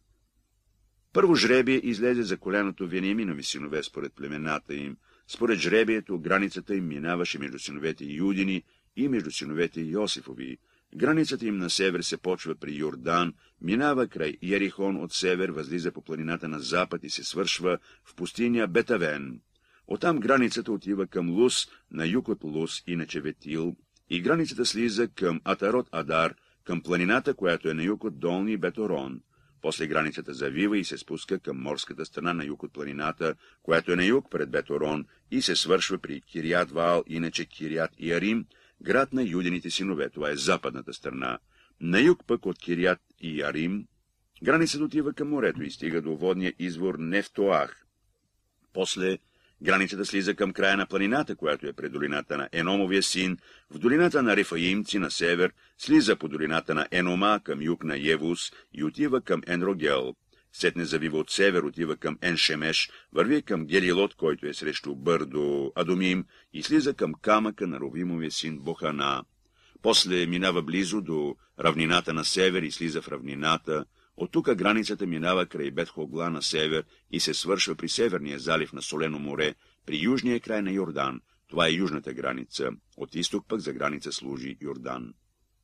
Първо жребие излезе за коляното Вениаминови синове според племената им. Според жребието границата им минаваше между синовете Юдини и между синовете Йосифови. Границата им на север се почва при Йордан, минава край Ярихон от север, възлиза по планината на запад и се свършва в пустиня Бетавен. Оттам границата отива към Лус, на юг от Лус, иначе Ветил, и границата слиза към Атарот Адар, към планината, която е на юг от Долни Беторон. После границата завива и се спуска към морската страна на юг от планината, която е на юг пред Беторон, и се свършва при Кирият Ваал, иначе Кирият Иарим, град на юдените синове, това е западната страна. На юг пък от Кирият Иарим границата отива към морето и стига до водния извор Нефтоах. После границата слиза към края на планината, която е пред долината на Еномовия син, в долината на Рефаимци на север, слиза по долината на Енома към юг на Евус и отива към Енрогел. Сетне завива от север, отива към Еншемеш, върви към Гелилот, който е срещу Бърдо Адомим, и слиза към камъка на Ровимовия син Бохана. После минава близо до равнината на север и слиза в равнината. От тук границата минава край Бет-Хогла на север и се свършва при северния залив на Солено море, при южния край на Йордан. Това е южната граница. От изток пък за граница служи Йордан.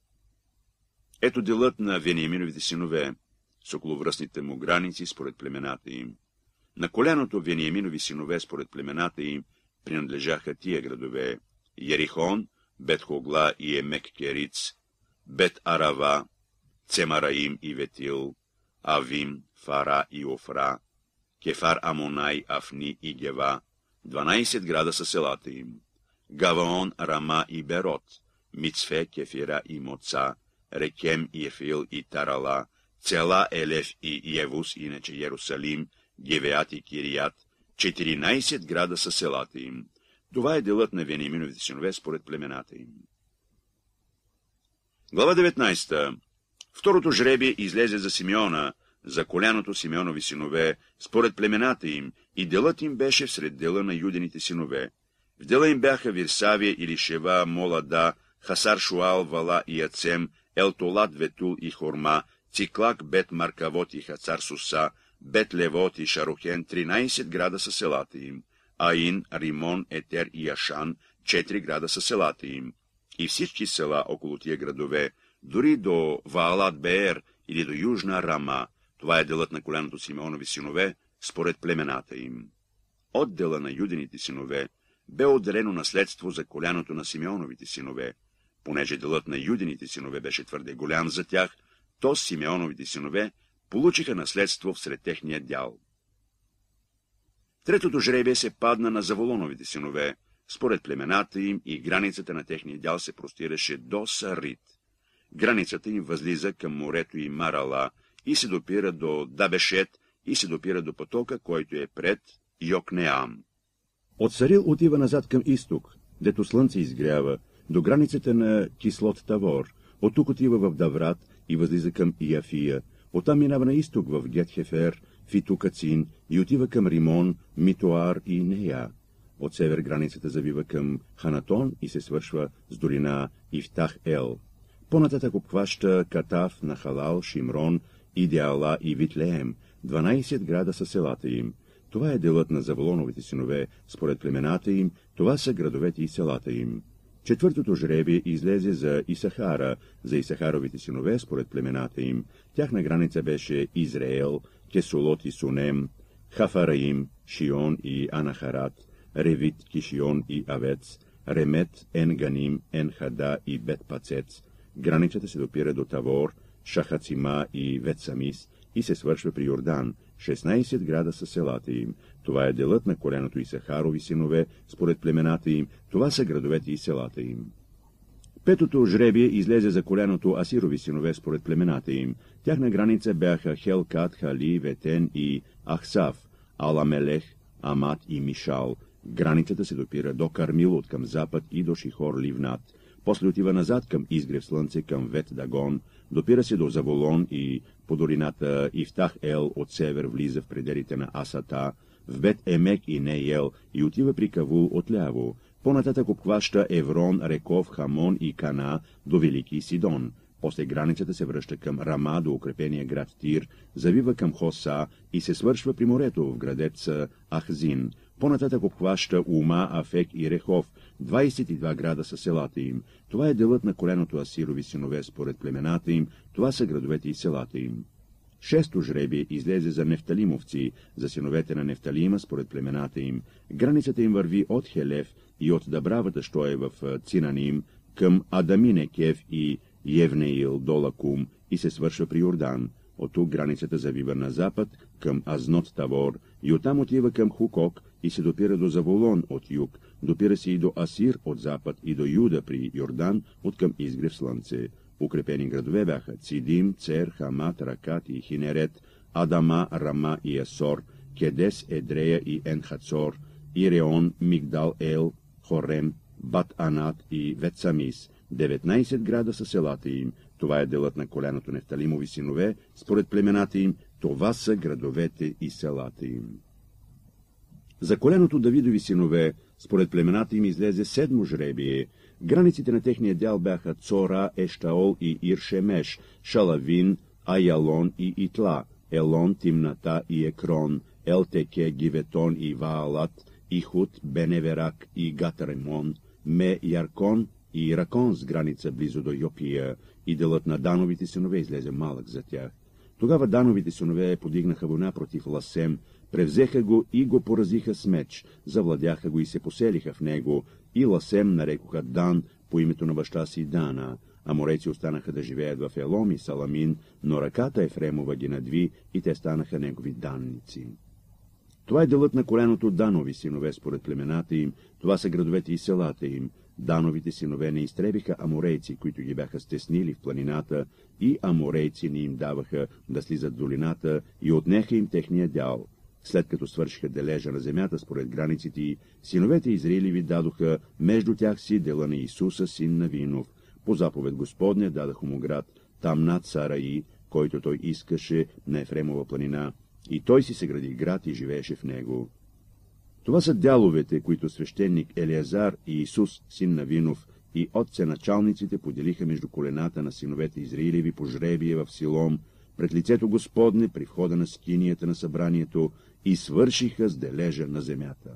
Ето делът на Вениаминовите синове с околовръстните му граници според племената им. На коляното Вениаминови синове според племената им принадлежаха тия градове: Ярихон, Бет-Хогла и Емек-Кериц, Бет-Арава, Цемараим и Ветил, Авим, Фара и Офра, Кефар Амонай, Афни и Гева, дванайсет града са селата им, Гаваон, Рама и Берот, Мицфе, Кефира и Моца, Рекем и Ефил и Тарала, Цела, Елеф и Евус, иначе Иерусалим, Гевеат и Кирият, четиринайсет града са селата им. Това е делът на Вениаминовите синове според племената им. Глава деветнайсета. Второто жребие излезе за Симеона, за коляното Симеонови синове, според племената им, и делът им беше всред дела на юдените синове. В дела им бяха Вирсавия, Илишева, Молада, Хасар Шуал, Вала и Ацем, Елтолат, Ветул и Хорма, Циклак, Бет Маркавот и Хацар Суса, Бет-Левот и Шарухен, тринайсет града са селата им, Аин, Римон, Етер и Ашан, четири града са селата им. И всички села около тия градове, дори до Ваалат Беер или до Южна Рама, това е делът на коляното Симеонови синове, според племената им. От дела на юдените синове бе отделено наследство за коляното на Симеоновите синове. Понеже делът на юдените синове беше твърде голям за тях, то Симеоновите синове получиха наследство всред техния дял. Третото жребие се падна на Заволоновите синове, според племената им, и границата на техния дял се простираше до Сарит. Границата им възлиза към морето и Марала и се допира до Дабешет и се допира до потока, който е пред Йокнеам. От Сарил отива назад към изток, дето слънце изгрява, до границата на Кислот Тавор. От тук отива в Даврат и възлиза към Яфия. Оттам минава на изток в Гетхефер, Фитукацин и отива към Римон, Митоар и Нея. От север границата завива към Ханатон и се свършва с долина Ифтах-Ел. По-нататък обхваща Катав, Нахалал, Шимрон, Идеала и Витлеем, дванайсет града са селата им. Това е делът на Заволоновите синове, според племената им, това са градовете и селата им. Четвъртото жребие излезе за Исахара, за Исахаровите синове, според племената им. Тяхна граница беше Израел, Кесолот и Сунем, Хафараим, Шион и Анахарат, Ревит, Кишион и Авец, Ремет, Енганим, Енхада и Бетпацец. Границата се допира до Тавор, Шахацима и Ветсамис и се свършва при Йордан. шестнайсет града са селата им. Това е делът на коленото Исахарови синове, според племената им. Това са градовете и селата им. Петото жребие излезе за коленото Асирови синове, според племената им. Тяхна граница бяха Хелкат, Хали, Ветен и Ахсав, Аламелех, Амат и Мишал. Границата се допира до Кармил от към запад и до Шихор Ливнат. После отива назад към изгрев слънце, към Вет Дагон, допира се до Заволон и по долината Ифтах-Ел от север влиза в пределите на Асата, в Бет Емек и Неел и отива при Кавул отляво. По-нататък обхваща Еврон, Реков, Хамон и Кана до Велики Сидон. После границата се връща към Рама до укрепения град Тир, завива към Хоса и се свършва при морето в градеца Ахзин. По-нататък обхваща Ума, Афек и Рехов, двайсет и два града са селата им. Това е делът на коленото Асирови синове, според племената им, това са градовете и селата им. Шесто жребие излезе за нефталимовци, за синовете на Нефталима, според племената им. Границата им върви от Хелев и от Дабравата, що е в Цинаним, към Адаминекев и Евнеил до Лакум и се свършва при Йордан. От тук границата завива на запад към Азнот Тавор и оттам отива към Хукок и се допира до Заволон от юг, допира се и до Асир от запад и до Юда при Йордан от към изгрев слънце. Укрепени градове бяха Цидим, Цер, Хамат, Ракат и Хинерет, Адама, Рама и Есор, Кедес, Едрея и Енхацор, Иреон, Мигдал Ел, Хорем, Бат Анат и Ветсамис. деветнайсет града са селата им. Това е делът на коляното Нефталимови синове, според племената им, това са градовете и селата им. За коляното Давидови синове, според племената им, излезе седмо жребие. Границите на техния дял бяха Цора, Ештаол и Иршемеш, Шалавин, Аялон и Итла, Елон, Тимната и Екрон, Елтеке, Гиветон и Ваалат, Ихут, Беневерак и Гатаремон, Ме, Яркон и Ракон с граница близо до Йопия, и делът на Дановите синове излезе малък за тях. Тогава Дановите синове подигнаха война против Ласем, превзеха го и го поразиха с меч, завладяха го и се поселиха в него, и Ласем нарекоха Дан по името на баща си Дана. Аморейци останаха да живеят в Елом и Саламин, но ръката Ефремова ги надви и те станаха негови данници. Това е делът на коляното Данови синове, според племената им, това са градовете и селата им. Дановите синове не изтребиха аморейци, които ги бяха стеснили в планината, и аморейци не им даваха да слизат в долината и отнеха им техния дял. След като свършиха дележа на земята според границите й, синовете Израилеви дадоха между тях си дела на Исуса, син на Винов. По заповед Господня дадаха му град Тамнат Сараи, който той искаше на Ефремова планина, и той си се гради град и живееше в него. Това са дяловете, които свещеник Елиазар и Исус, син на Винов, и отценачалниците поделиха между колената на синовете Израилеви по жребие в Силом, пред лицето Господне при входа на скинията на събранието и свършиха с дележа на земята.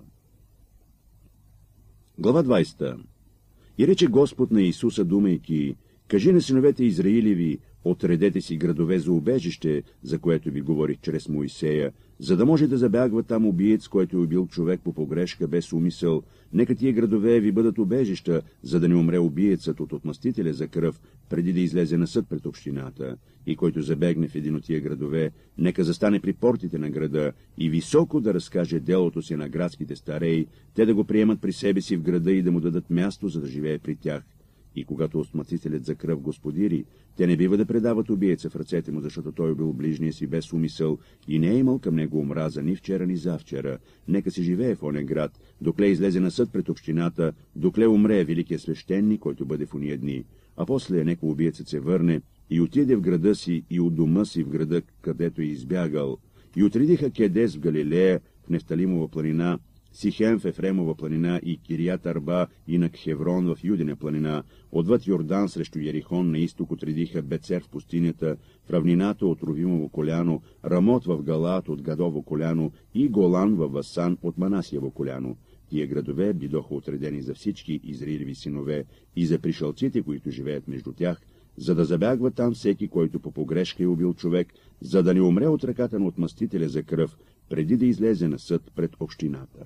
Глава двайсета. И рече Господ на Исуса, думайки: кажи на синовете Израилеви, отредете си градове за убежище, за което ви говорих чрез Моисея, за да може да забягва там убиец, който е убил човек по погрешка без умисъл. Нека тия градове ви бъдат убежища, за да не умре убиецът от отмъстителя за кръв, преди да излезе на съд пред общината. И който забегне в един от тия градове, нека застане при портите на града и високо да разкаже делото си на градските стареи, те да го приемат при себе си в града и да му дадат място, за да живее при тях. И когато отмъстителят за кръв го сподири, те не бива да предават убиеца в ръцете му, защото той бил ближния си без умисъл и не е имал към него омраза ни вчера, ни завчера. Нека си живее в оня град, докле излезе на съд пред общината, докле умре великият свещеник, който бъде в уния дни. А после нека убиецът се върне и отиде в града си и от дома си в града, където е избягал. И отредиха Кедес в Галилея, в Нефталимова планина, Сихем в Ефремова планина и Кирият Арба, инак Хеврон в Юдина планина. Отвъд Йордан срещу Ерихон на изток отредиха Бецер в пустинята, в равнината от Ровимово коляно, Рамот в Галаат от Гадово коляно и Голан във Васан от Манасиево коляно. Тия градове бидоха отредени за всички Израилеви синове и за пришълците, които живеят между тях, за да забягва там всеки, който по погрешка е убил човек, за да не умре от ръката на отмъстителя за кръв, преди да излезе на съд пред общината.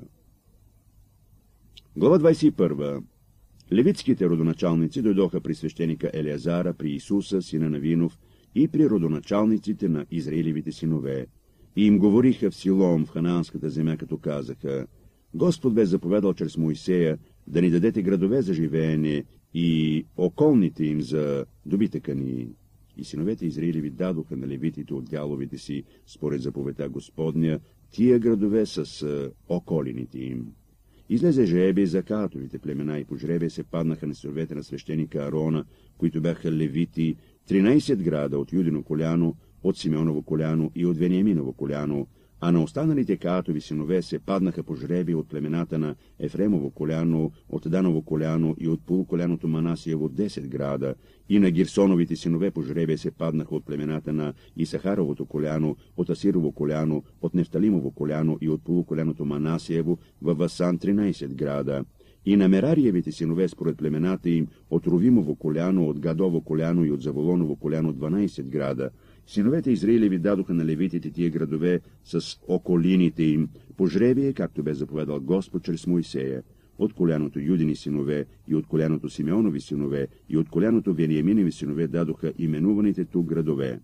Глава двайсет и първа. Левитските родоначалници дойдоха при свещеника Елеазара, при Исуса, сина на Винов, и при родоначалниците на Израилевите синове. И им говориха в Силом, в ханаанската земя, като казаха: Господ бе заповедал чрез Моисея да ни дадете градове за живеене и околните им за добитъка ни. И синовете Израилеви дадоха на левитите от дяловите си, според заповедта Господня, тия градове с околините им. Излезе жребий за Каатовите племена и по жребия се паднаха на синовете на свещеника Аарона, които бяха левити, тринайсет града от Юдино коляно, от Симеоново коляно и от Вениаминово коляно, а на останалите Каатови синове се паднаха по жреби от племената на Ефремово коляно, от Даново коляно и от полуколяното Манасиево десет града, и на Гирсоновите синове по жребия се паднаха от племената на Исахаровото коляно, от Асирово коляно, от Нефталимово коляно и от полуколяното Манасиево във Васан тринайсет града. И на Мерариевите синове според племената им от Ровимово коляно, от Гадово коляно и от Заволоново коляно дванайсет града. Синовете Израилеви дадоха на левитите тия градове с околините им, по жребие, както бе заповедал Господ чрез Моисея. От коляното Юдини синове и от коляното Симеонови синове и от коляното Вениаминови синове дадоха именуваните тук градове.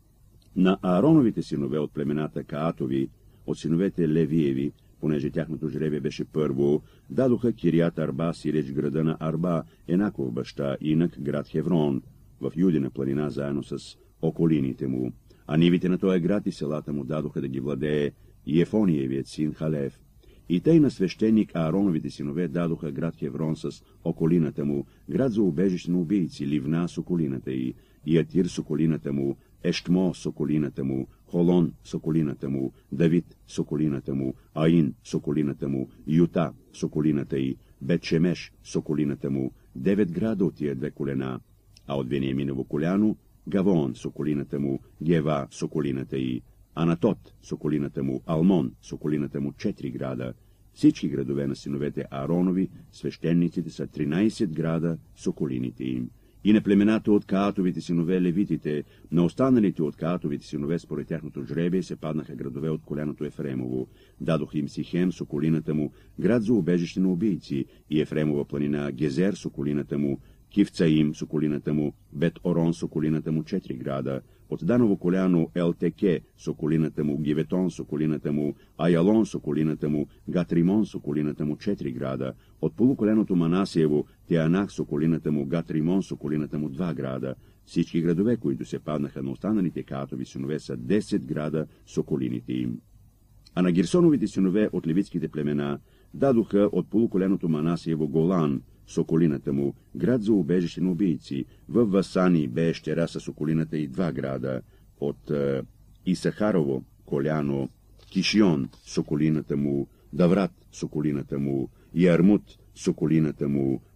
На Аароновите синове от племената Каатови, от синовете Левиеви, понеже тяхното жребие беше първо, дадоха Кирият Арба, сиреч града на Арба, Енаков баща, инак град Хеврон, в Юдина планина, заедно с околините му, а нивите на този град и селата му дадоха да ги владее Ефониевият син Халев. И тъй на свещеник Аароновите синове дадоха град Хеврон с околината му, град за убежище на убийци, Ливна с околината й, Иатир с околината му, Ештмо с околината му, Холон с околината му, Давид с околината му, Аин с околината му, Юта с околината й, Бетшемеш с околината му, девет града от тия две колена, а от Вениаминово коляно Гавон с околината му, Гева с околината й, Анатот с околината му, Алмон с околината му, четири града. Всички градове на синовете Ааронови, свещениците, са тринайсет града с околините им. И на племената от Каатовите синове левитите, на останалите от Каатовите синове според тяхното жребие се паднаха градове от коляното Ефремово. Дадох им Сихем с околината му, град за убежище на убийци, и Ефремова планина, Гезер с околината му, Кивцаим с околината му, Бет-Орон с околината му, четири града, от Даново коляно Елтеке с околината му, Гиветон с околината му, Аялон с околината му, Гатримон с околината му, четири града, от полуколяното Манасиево, Теанах с околината му, Гатримон с околината му, два града. Всички градове, които се паднаха на останалите Каатови синове, са десет града с околините им. А на Гирсоновите синове от левитските племена дадоха от полуколяното Манасиево Голан с околината му, град за убежище на убийци, в Васани бе щера с околината и два града, от е, Исахарово коляно, Кишион с околината му, Даврат с околината му, Ярмут с околината му,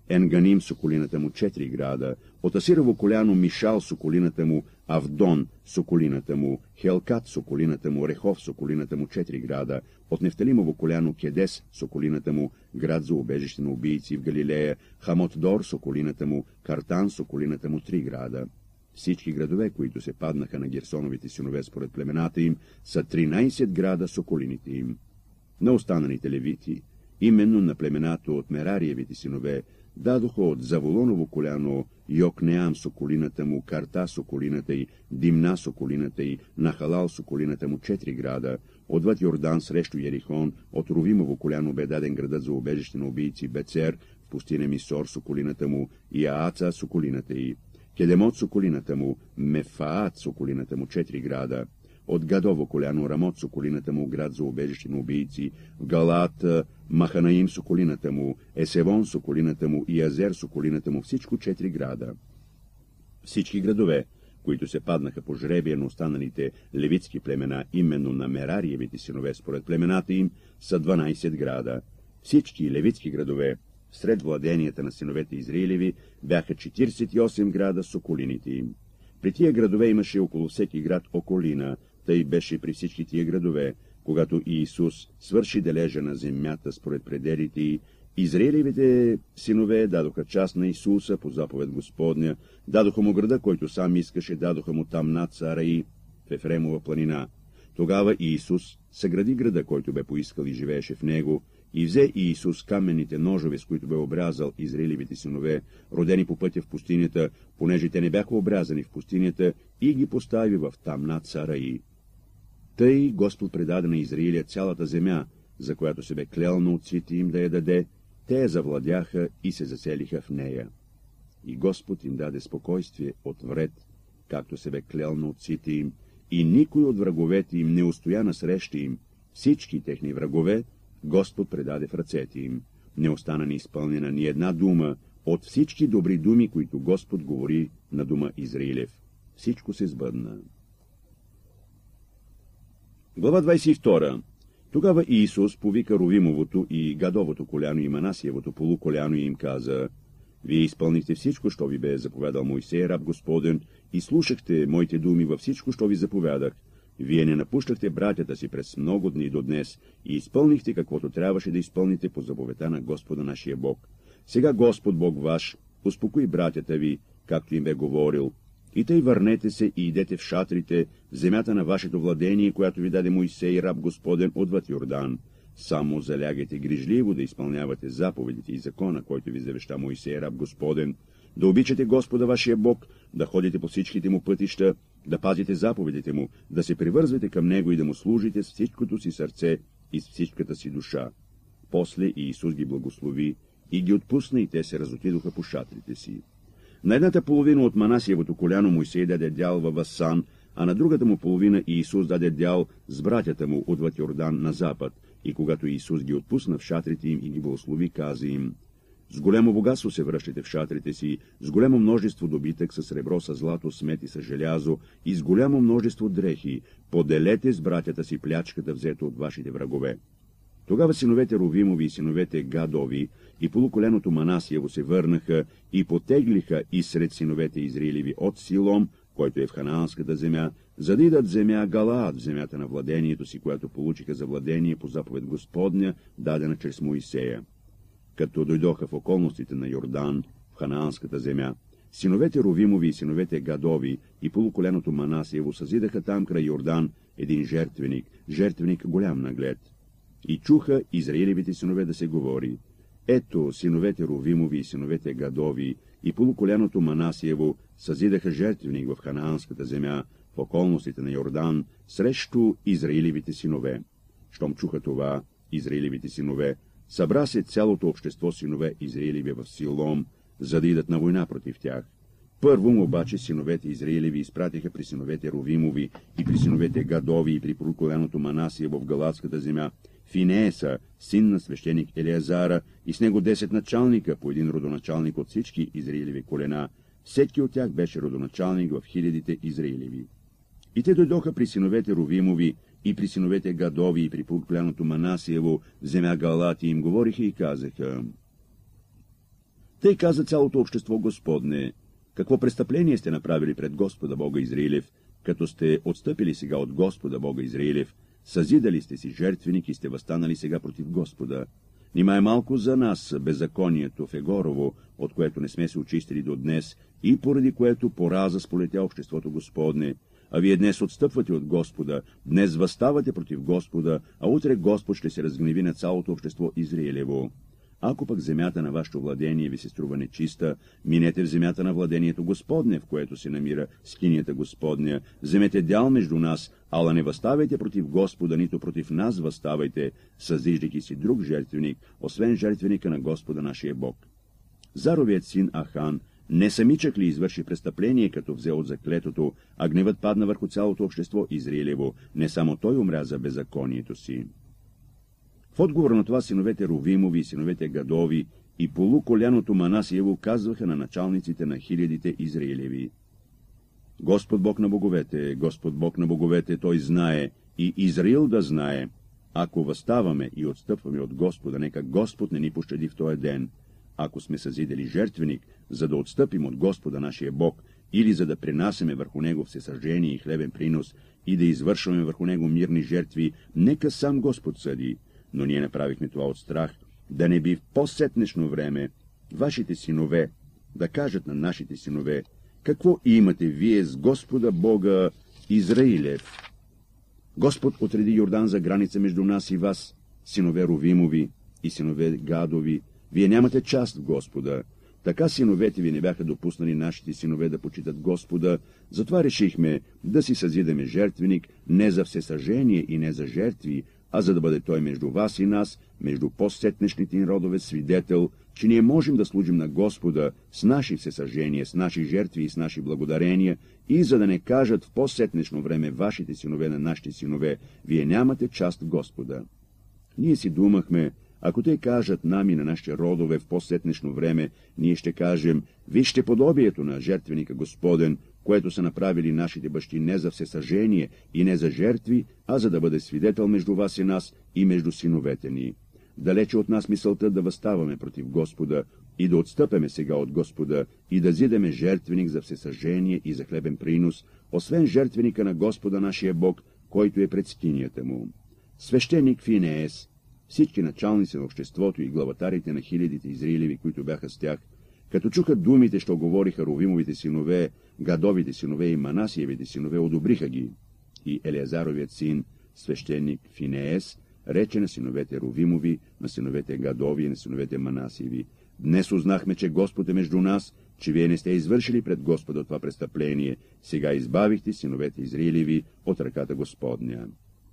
Енганим с околината му четири града, от Асирово коляно Мишал с околината му, Авдон с околината му, Хелкат с околината му, Рехов с околината му четири града, от Нефталимово коляно Кедес с околината му, град за убежище на убийци в Галилея, Хамотдор с околината му, Картан с околината му три града. Всички градове, които се паднаха на Герсоновите синове според племената им, са тринайсет града с околините им. На останалите левити, именно на племената от Мерариевите синове, дадоха от Заволоново коляно Йокнеам с околината му, Карта с околината й, Димна с околината й, Нахалал с околината му четири града, отвъд Йордан срещу Ерихон, от Ровимово коляно бе даден градът за убежище на убийци Бецер, в пустиня Мисор с околината му и Ааца с околината й, Кедемот с околината му, Мефаат с околината му четири града, от Гадово коляно Рамот с околината му, град за убежище на убийци, в Галат Маханаим с околината му, Есевон с околината му и Азер с околината му, всичко четири града. Всички градове, които се паднаха по жребие на останалите левитски племена, именно на Мерариевите синове според племената им, са дванайсет града. Всички левитски градове, сред владенията на синовете Израилеви, бяха четиридесет и осем града с околините им. При тия градове имаше около всеки град околина, тъй беше при всички тия градове, когато Иисус свърши дележа на земята според пределите й. Израилевите синове дадоха част на Исуса по заповед Господня, дадоха му града, който сам искаше, дадоха му там над Цараи, в Ефремова планина. Тогава Иисус съгради града, който бе поискал и живееше в него, и взе Иисус каменните ножове, с които бе обрязал Израилевите синове, родени по пътя в пустинята, понеже те не бяха обрязани в пустинята, и ги постави в Тамнат Цараи. Тъй Господ предаде на Израиля цялата земя, за която се бе клел на отците им да я даде, те я завладяха и се заселиха в нея. И Господ им даде спокойствие от вред, както се бе клел на отците им, и никой от враговете им не устоя насреща им. Всички техни врагове Господ предаде в ръцете им. Не остана неизпълнена ни една дума от всички добри думи, които Господ говори на дома Израилев. Всичко се сбъдна. Глава двадесет и втора. Тогава Иисус повика Ровимовото и Гадовото коляно и Манасиевото полуколяно и им каза: Вие изпълнихте всичко, що ви бе заповядал Мойсей, раб Господен, и слушахте моите думи във всичко, що ви заповядах. Вие не напущахте братята си през много дни до днес и изпълнихте каквото трябваше да изпълните по заповедта на Господа нашия Бог. Сега Господ Бог ваш успокои братята ви, както им бе говорил, и тъй върнете се и идете в шатрите, в земята на вашето владение, която ви даде Мойсей, раб Господен, отвъд Йордан. Само залягайте грижливо да изпълнявате заповедите и закона, който ви завеща Мойсей, раб Господен, да обичате Господа вашия Бог, да ходите по всичките му пътища, да пазите заповедите му, да се привързвате към него и да му служите с всичкото си сърце и с всичката си душа. После Иисус ги благослови и ги отпусна, и те се разотидоха по шатрите си. На едната половина от Манасиевото коляно Мойсей даде дял във Васан, а на другата му половина Иисус даде дял с братята му отвъд Йордан на запад. И когато Иисус ги отпусна в шатрите им и ги благослови, каза им: С голямо богатство се връщате в шатрите си, с голямо множество добитък, с сребро, с злато, с мед и с желязо, и с голямо множество дрехи. Поделете с братята си плячката, взето от вашите врагове. Тогава синовете Ровимови и синовете Гадови и полуколеното Манасиево се върнаха и потеглиха и сред синовете Израилеви от Силом, който е в ханаанската земя, за да идат земя Галаад, в земята на владението си, която получиха за владение по заповед Господня, дадена чрез Моисея. Като дойдоха в околностите на Йордан, в ханаанската земя, синовете Ровимови и синовете Гадови и полуколеното Манасиево съзидаха там край Йордан един жертвеник, жертвеник голям наглед. И чуха Израилевите синове да се говори: Ето, синовете Ровимови и синовете Гадови и полуколеното Манасиево съзидаха жертвеник в ханаанската земя, в околностите на Йордан, срещу Израилевите синове. Щом чуха това, Израилевите синове, събра се цялото общество синове Израилеви в Силом, за да идат на война против тях. Първо обаче синовете Израилеви изпратиха при синовете Ровимови и при синовете Гадови и при полуколеното Манасиево в Галатската земя Финееса, син на свещеник Елеазара, и с него десет началника, по един родоначалник от всички Израилеви колена. Всеки от тях беше родоначалник в хилядите Израилеви. И те дойдоха при синовете Ровимови и при синовете Гадови и при полуколеното Манасиево в земя Галат и им говориха и казаха: Тъй каза цялото общество Господне: какво престъпление сте направили пред Господа Бога Израилев, като сте отстъпили сега от Господа Бога Израилев, съзидали сте си жертвеник и сте възстанали сега против Господа. Нима е малко за нас беззаконието в Егорово, от което не сме се очистили до днес, и поради което пораза сполетя обществото Господне. А вие днес отстъпвате от Господа, днес възставате против Господа, а утре Господ ще се разгневи на цялото общество Израилево. Ако пък земята на вашето владение ви се струва нечиста, минете в земята на владението Господне, в което се намира скинията Господня, вземете дял между нас, ала не възставайте против Господа, нито против нас възставайте, съзиждайки си друг жертвеник, освен жертвеника на Господа нашия Бог. Заровият син Ахан не самичък ли извърши престъпление, като взе от заклетото, а гневът падна върху цялото общество Израилево, не само той умря за беззаконието си. В отговор на това синовете Рувимови, синовете Гадови и полуколяното Манасиево казваха на началниците на хилядите Израилеви: Господ Бог на боговете, Господ Бог на боговете, той знае, и Израил да знае. Ако възставаме и отстъпваме от Господа, нека Господ не ни пощади в този ден. Ако сме съзидали жертвеник, за да отстъпим от Господа нашия Бог, или за да принасяме върху него всесъждение и хлебен принос, и да извършваме върху него мирни жертви, нека сам Господ съди. Но ние направихме това от страх, да не би в по-сетнешно време вашите синове да кажат на нашите синове: какво имате вие с Господа Бога Израилев? Господ отреди Йордан за граница между нас и вас, синове Рувимови и синове Гадови. Вие нямате част в Господа. Така синовете ви не бяха допуснали нашите синове да почитат Господа, затова решихме да си съзидаме жертвеник не за всесъжение и не за жертви, а за да бъде той между вас и нас, между по-сетнешните ни родове, свидетел, че ние можем да служим на Господа с наши всесъжения, с наши жертви и с наши благодарения, и за да не кажат в по-сетнешно време вашите синове на нашите синове: вие нямате част в Господа. Ние си думахме: ако те кажат нами на нашите родове в по-сетнешно време, ние ще кажем: вижте подобието на жертвеника Господен, което са направили нашите бащи не за всесъжение и не за жертви, а за да бъде свидетел между вас и нас и между синовете ни. Далече от нас мисълта да възставаме против Господа и да отстъпеме сега от Господа и да зидеме жертвеник за всесъжение и за хлебен принос, освен жертвеника на Господа нашия Бог, който е пред скинията му. Свещеник Финеес, всички началници на обществото и главатарите на хилядите Израилеви, които бяха с тях, като чуха думите, що говориха Рувимовите синове, Гадовите синове и Манасиевите синове, одобриха ги. И Елеазаровият син, свещеник Финеес, рече на синовете Рувимови, на синовете Гадови и на синовете Манасиеви: днес узнахме, че Господ е между нас, че вие не сте извършили пред Господа това престъпление. Сега избавихте синовете Израилеви от ръката Господня.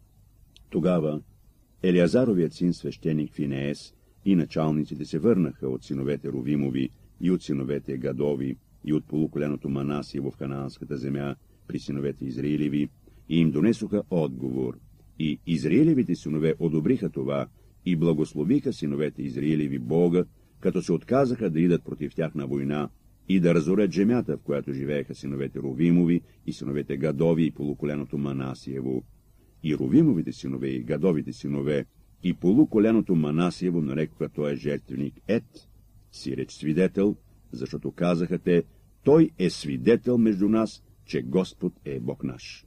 Тогава Елеазаровият син, свещеник Финеес, и началниците се върнаха от синовете Рувимови и от синовете Гадови и от полуколеното Манасиево в ханаанската земя при синовете Израилеви, и им донесоха отговор. И Израилевите синове одобриха това и благословиха синовете Израилеви Бога, като се отказаха да идат против тях на война и да разорят земята, в която живееха синовете Рувимови и синовете Гадови и полуколеното Манасиево. И Рувимовите синове и Гадовите синове и полуколеното Манасиево нарекоха този жертвеник Ет, сиреч свидетел, защото казаха те: той е свидетел между нас, че Господ е Бог наш.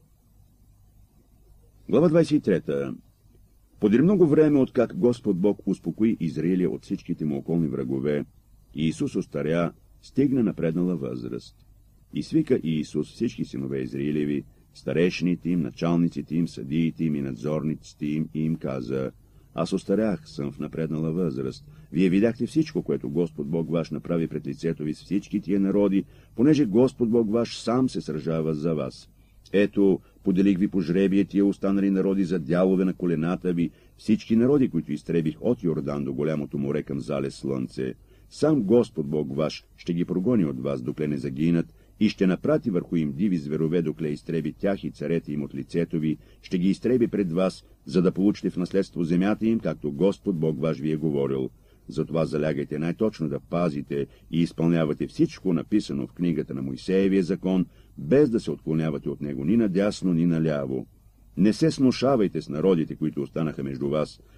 Глава двадесет и трета. Подир много време, откак Господ Бог успокои Израиля от всичките му околни врагове, Иисус остаря, стигна напреднала възраст. И свика Иисус всички синове Израилеви, старешните им, началниците им, съдиите им и надзорниците им, и им каза: аз остарях, съм в напреднала възраст. Вие видяхте всичко, което Господ Бог ваш направи пред лицето ви с всички тия народи, понеже Господ Бог ваш сам се сражава за вас. Ето, поделих ви по жребие тия останали народи за дялове на колената ви, всички народи, които изтребих от Йордан до голямото море към залез Слънце. Сам Господ Бог ваш ще ги прогони от вас, докле не загинат, и ще напрати върху им диви зверове, докле изтреби тях и царете им от лицето ви, ще ги изтреби пред вас, за да получите в наследство земята им, както Господ Бог ваш ви е говорил. Затова залягайте най-точно да пазите и изпълнявате всичко написано в книгата на Мойсеевия закон, без да се отклонявате от него ни надясно, ни наляво. Не се сношавайте с народите, които останаха между вас,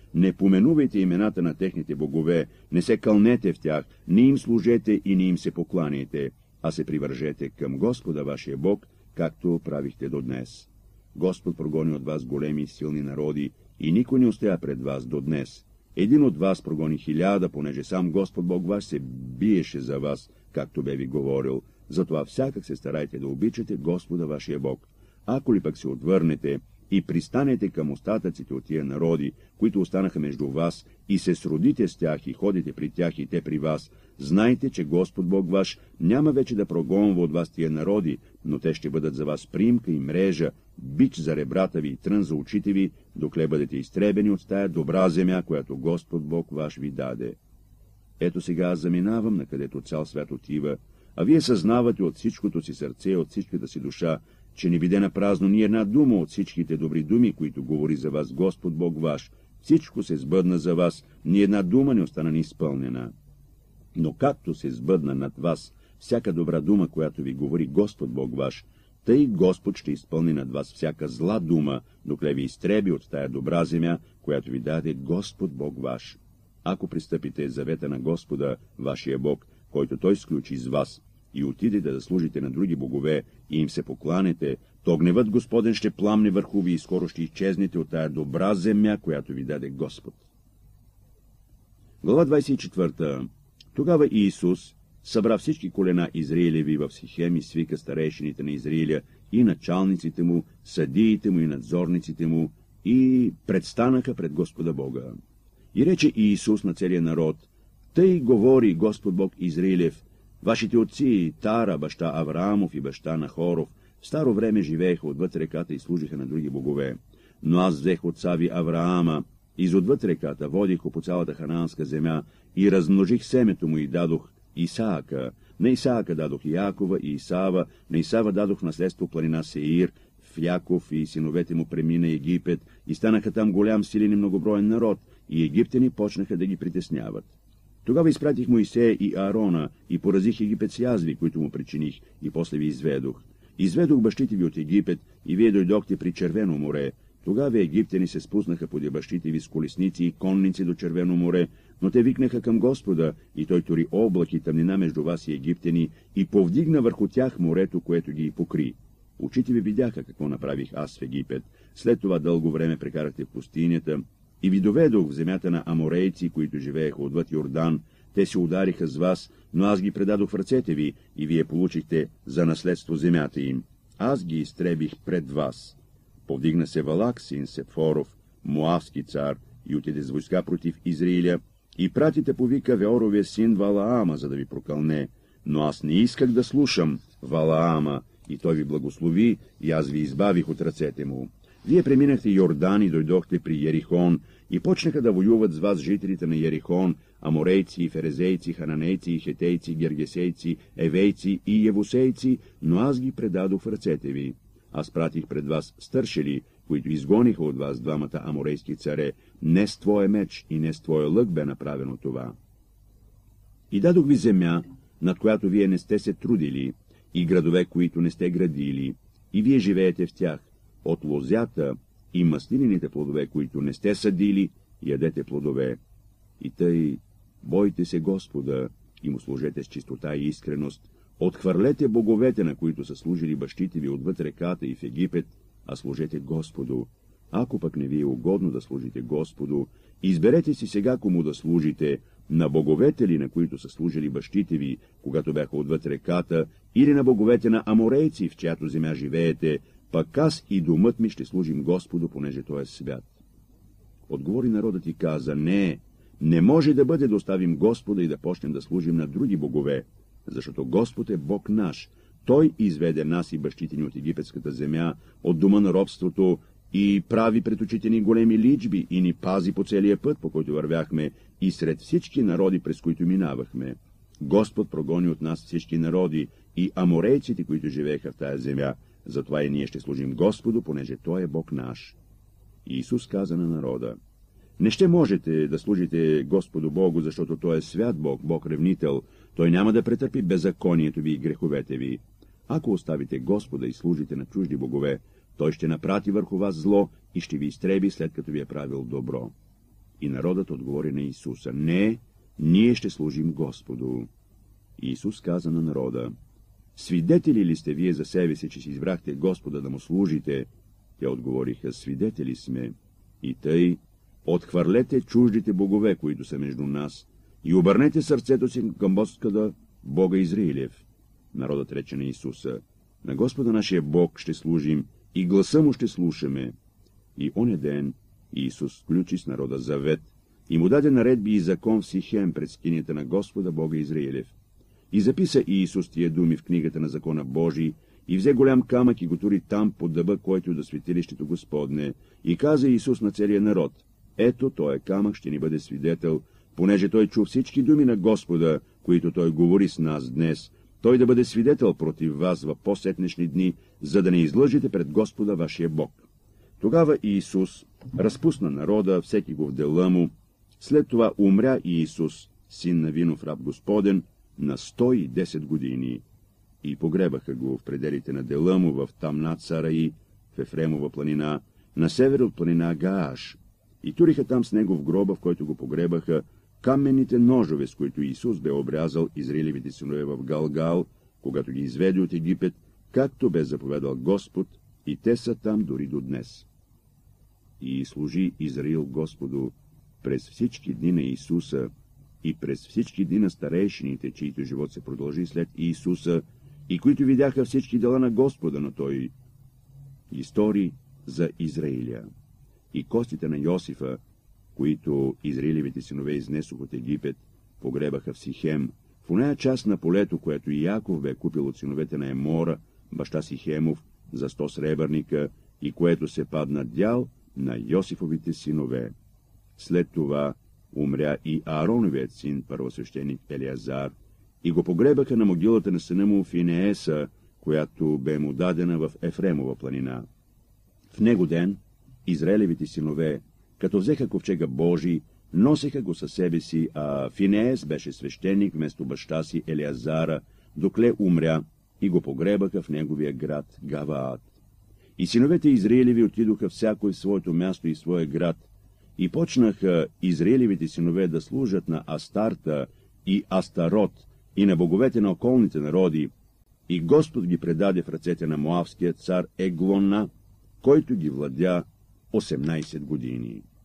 не поменувайте имената на техните богове, не се кълнете в тях, не им служете и не им се покланяйте, а се привържете към Господа вашия Бог, както правихте до днес. Господ прогони от вас големи и силни народи, и никой не устоя пред вас до днес. Един от вас прогони хиляда, понеже сам Господ Бог ваш се биеше за вас, както бе ви говорил. Затова всякак се старайте да обичате Господа вашия Бог. Ако ли пък се отвърнете и пристанете към остатъците от тия народи, които останаха между вас, и се сродите с тях и ходите при тях и те при вас, знайте, че Господ Бог ваш няма вече да прогонва от вас тия народи, но те ще бъдат за вас примка и мрежа, бич за ребрата ви и трън за очите ви, докле бъдете изтребени от тая добра земя, която Господ Бог ваш ви даде. Ето сега аз заминавам, накъдето цял свят отива, а вие съзнавате от всичкото си сърце и от всичката си душа, че не биде на празно ни една дума от всичките добри думи, които говори за вас Господ Бог ваш. Всичко се сбъдна за вас, ни една дума не остана неизпълнена. Но както се сбъдна над вас всяка добра дума, която ви говори Господ Бог ваш, тъй Господ ще изпълни над вас всяка зла дума, докле ви изтреби от тая добра земя, която ви даде Господ Бог ваш. Ако пристъпите завета на Господа, вашия Бог, който той сключи с вас, и отидете да служите на други богове и им се покланете, то гневът Господен ще пламне върху ви и скоро ще изчезнете от тая добра земя, която ви даде Господ. Глава двадесет и четвърта. Тогава Иисус събра всички колена Израилеви в Сихем и свика старейшините на Израиля и началниците му, съдиите му и надзорниците му, и предстанаха пред Господа Бога. И рече Иисус на целия народ: тъй говори Господ Бог Израилев: вашите отци, Тара, баща Авраамов и баща Нахоров, в старо време живееха отвъд реката и служиха на други богове. Но аз взех отца ви Авраама, изотвъд реката, водих го по цялата ханаанска земя и размножих семето му и дадох Исаака. На Исаака дадох Якова и Исава, на Исава дадох наследство планина Сеир, в Яков и синовете му премина Египет, и станаха там голям, силен и многоброен народ, и египтяни почнаха да ги притесняват. Тогава изпратих Моисея и Аарона и поразих Египет с язви, които му причиних, и после ви изведох. Изведох бащите ви от Египет, и вие дойдохте при Червено море. Тогава египтяни се спуснаха поди бащите ви с колесници и конници до Червено море, но те викнаха към Господа, и той тури облак и тъмнина между вас и египтяни, и повдигна върху тях морето, което ги и покри. Очите ви видяха какво направих аз в Египет. След това дълго време прекарахте в пустинята, и ви доведох в земята на аморейци, които живееха отвъд Йордан. Те се удариха с вас, но аз ги предадох в ръцете ви, и вие получихте за наследство земята им. Аз ги изтребих пред вас. Повдигна се Валак, син Сепфоров, Моавски цар, и отиде с войска против Израиля, и пратите повика Веоровия син Валаама, за да ви прокълне. Но аз не исках да слушам Валаама, и той ви благослови, и аз ви избавих от ръцете му. Вие преминахте Йордан и дойдохте при Ерихон, и почнаха да воюват с вас жителите на Ерихон, аморейци, ферезейци, хананейци, хетейци, гергесейци, евейци и евусейци, но аз ги предадох в ръцете ви. Аз пратих пред вас стършели, които изгониха от вас двамата аморейски царе. Не с твоя меч и не с твоя лък бе направено това. И дадох ви земя, над която вие не сте се трудили, и градове, които не сте градили, и вие живеете в тях. От лозята и маслинените плодове, които не сте съдили, ядете плодове. И тъй, бойте се Господа и му служете с чистота и искреност. Отхвърлете боговете, на които са служили бащите ви отвъд реката и в Египет, а служете Господу. Ако пък не ви е угодно да служите Господу, изберете си сега кому да служите, на боговете ли, на които са служили бащите ви, когато бяха отвъд реката, или на боговете на аморейци, в чиято земя живеете, пък аз и домът ми ще служим Господу, понеже той е свят. Отговори народът и каза: не, не може да бъде да оставим Господа и да почнем да служим на други богове, защото Господ е Бог наш. Той изведе нас и бащите ни от египетската земя, от дома на робството, и прави пред очите ни големи личби, и ни пази по целия път, по който вървяхме, и сред всички народи, през които минавахме. Господ прогони от нас всички народи и аморейците, които живееха в тая земя. Затова и ние ще служим Господу, понеже Той е Бог наш. Иисус каза на народа: не ще можете да служите Господу Богу, защото Той е свят Бог, Бог ревнител. Той няма да претърпи беззаконието ви и греховете ви. Ако оставите Господа и служите на чужди богове, Той ще напрати върху вас зло и ще ви изтреби, след като ви е правил добро. И народът отговори на Исуса: не, ние ще служим Господу. И Исус каза на народа: свидетели ли сте вие за себе си, че си избрахте Господа да му служите? Те отговориха: свидетели сме. И тъй, отхвърлете чуждите богове, които са между нас, и обърнете сърцето си към Господа, Бога Израилев. Народът рече на Исуса: на Господа нашия Бог ще служим и гласа му ще слушаме. И оня ден Исус сключи с народа завет и му даде наредби и закон в Сихем пред скинията на Господа Бога Израилев. И записа Исус тия думи в книгата на закона Божий, и взе голям камък и го тури там под дъба, който до светилището Господне. И каза Исус на целия народ: ето, той камък ще ни бъде свидетел, понеже той чу всички думи на Господа, които той говори с нас днес, той да бъде свидетел против вас в по-сетнешни дни, за да не излъжете пред Господа вашия Бог. Тогава Иисус разпусна народа, всеки го в дела му. След това умря Иисус, син на Винов раб Господен, на сто и десет години. И погребаха го в пределите на дела му в Тамнат Сараи, в Ефремова планина, на север от планина Гааш. И туриха там с него в гроба, в който го погребаха, каменните ножове, с които Исус бе обрязал израилевите синове в Галгал, когато ги изведе от Египет, както бе заповедал Господ, и те са там дори до днес. И служи Израил Господу през всички дни на Исуса и през всички дни на старейшините, чието живот се продължи след Исуса, и които видяха всички дела на Господа, но той истории за Израиля. И костите на Йосифа, които израилевите синове изнесох от Египет, погребаха в Сихем, в оная част на полето, което Яков бе купил от синовете на Емора, баща Сихемов, за сто сребърника, и което се падна дял на Йосифовите синове. След това умря и Аароновият син, първосвещеник Елиазар, и го погребаха на могилата на сина му Финееса, която бе му дадена в Ефремова планина. В него ден израелевите синове, като взеха ковчега Божий, носеха го със себе си, а Финеес беше свещеник вместо баща си Елиазара, докле умря, и го погребаха в неговия град Гаваат. И синовете Израилеви отидоха всяко в своето място и своя град, и почнаха Израилевите синове да служат на Астарта и Астарот и на боговете на околните народи, и Господ ги предаде в ръцете на моавския цар Еглона, който ги владя осемнайсет години.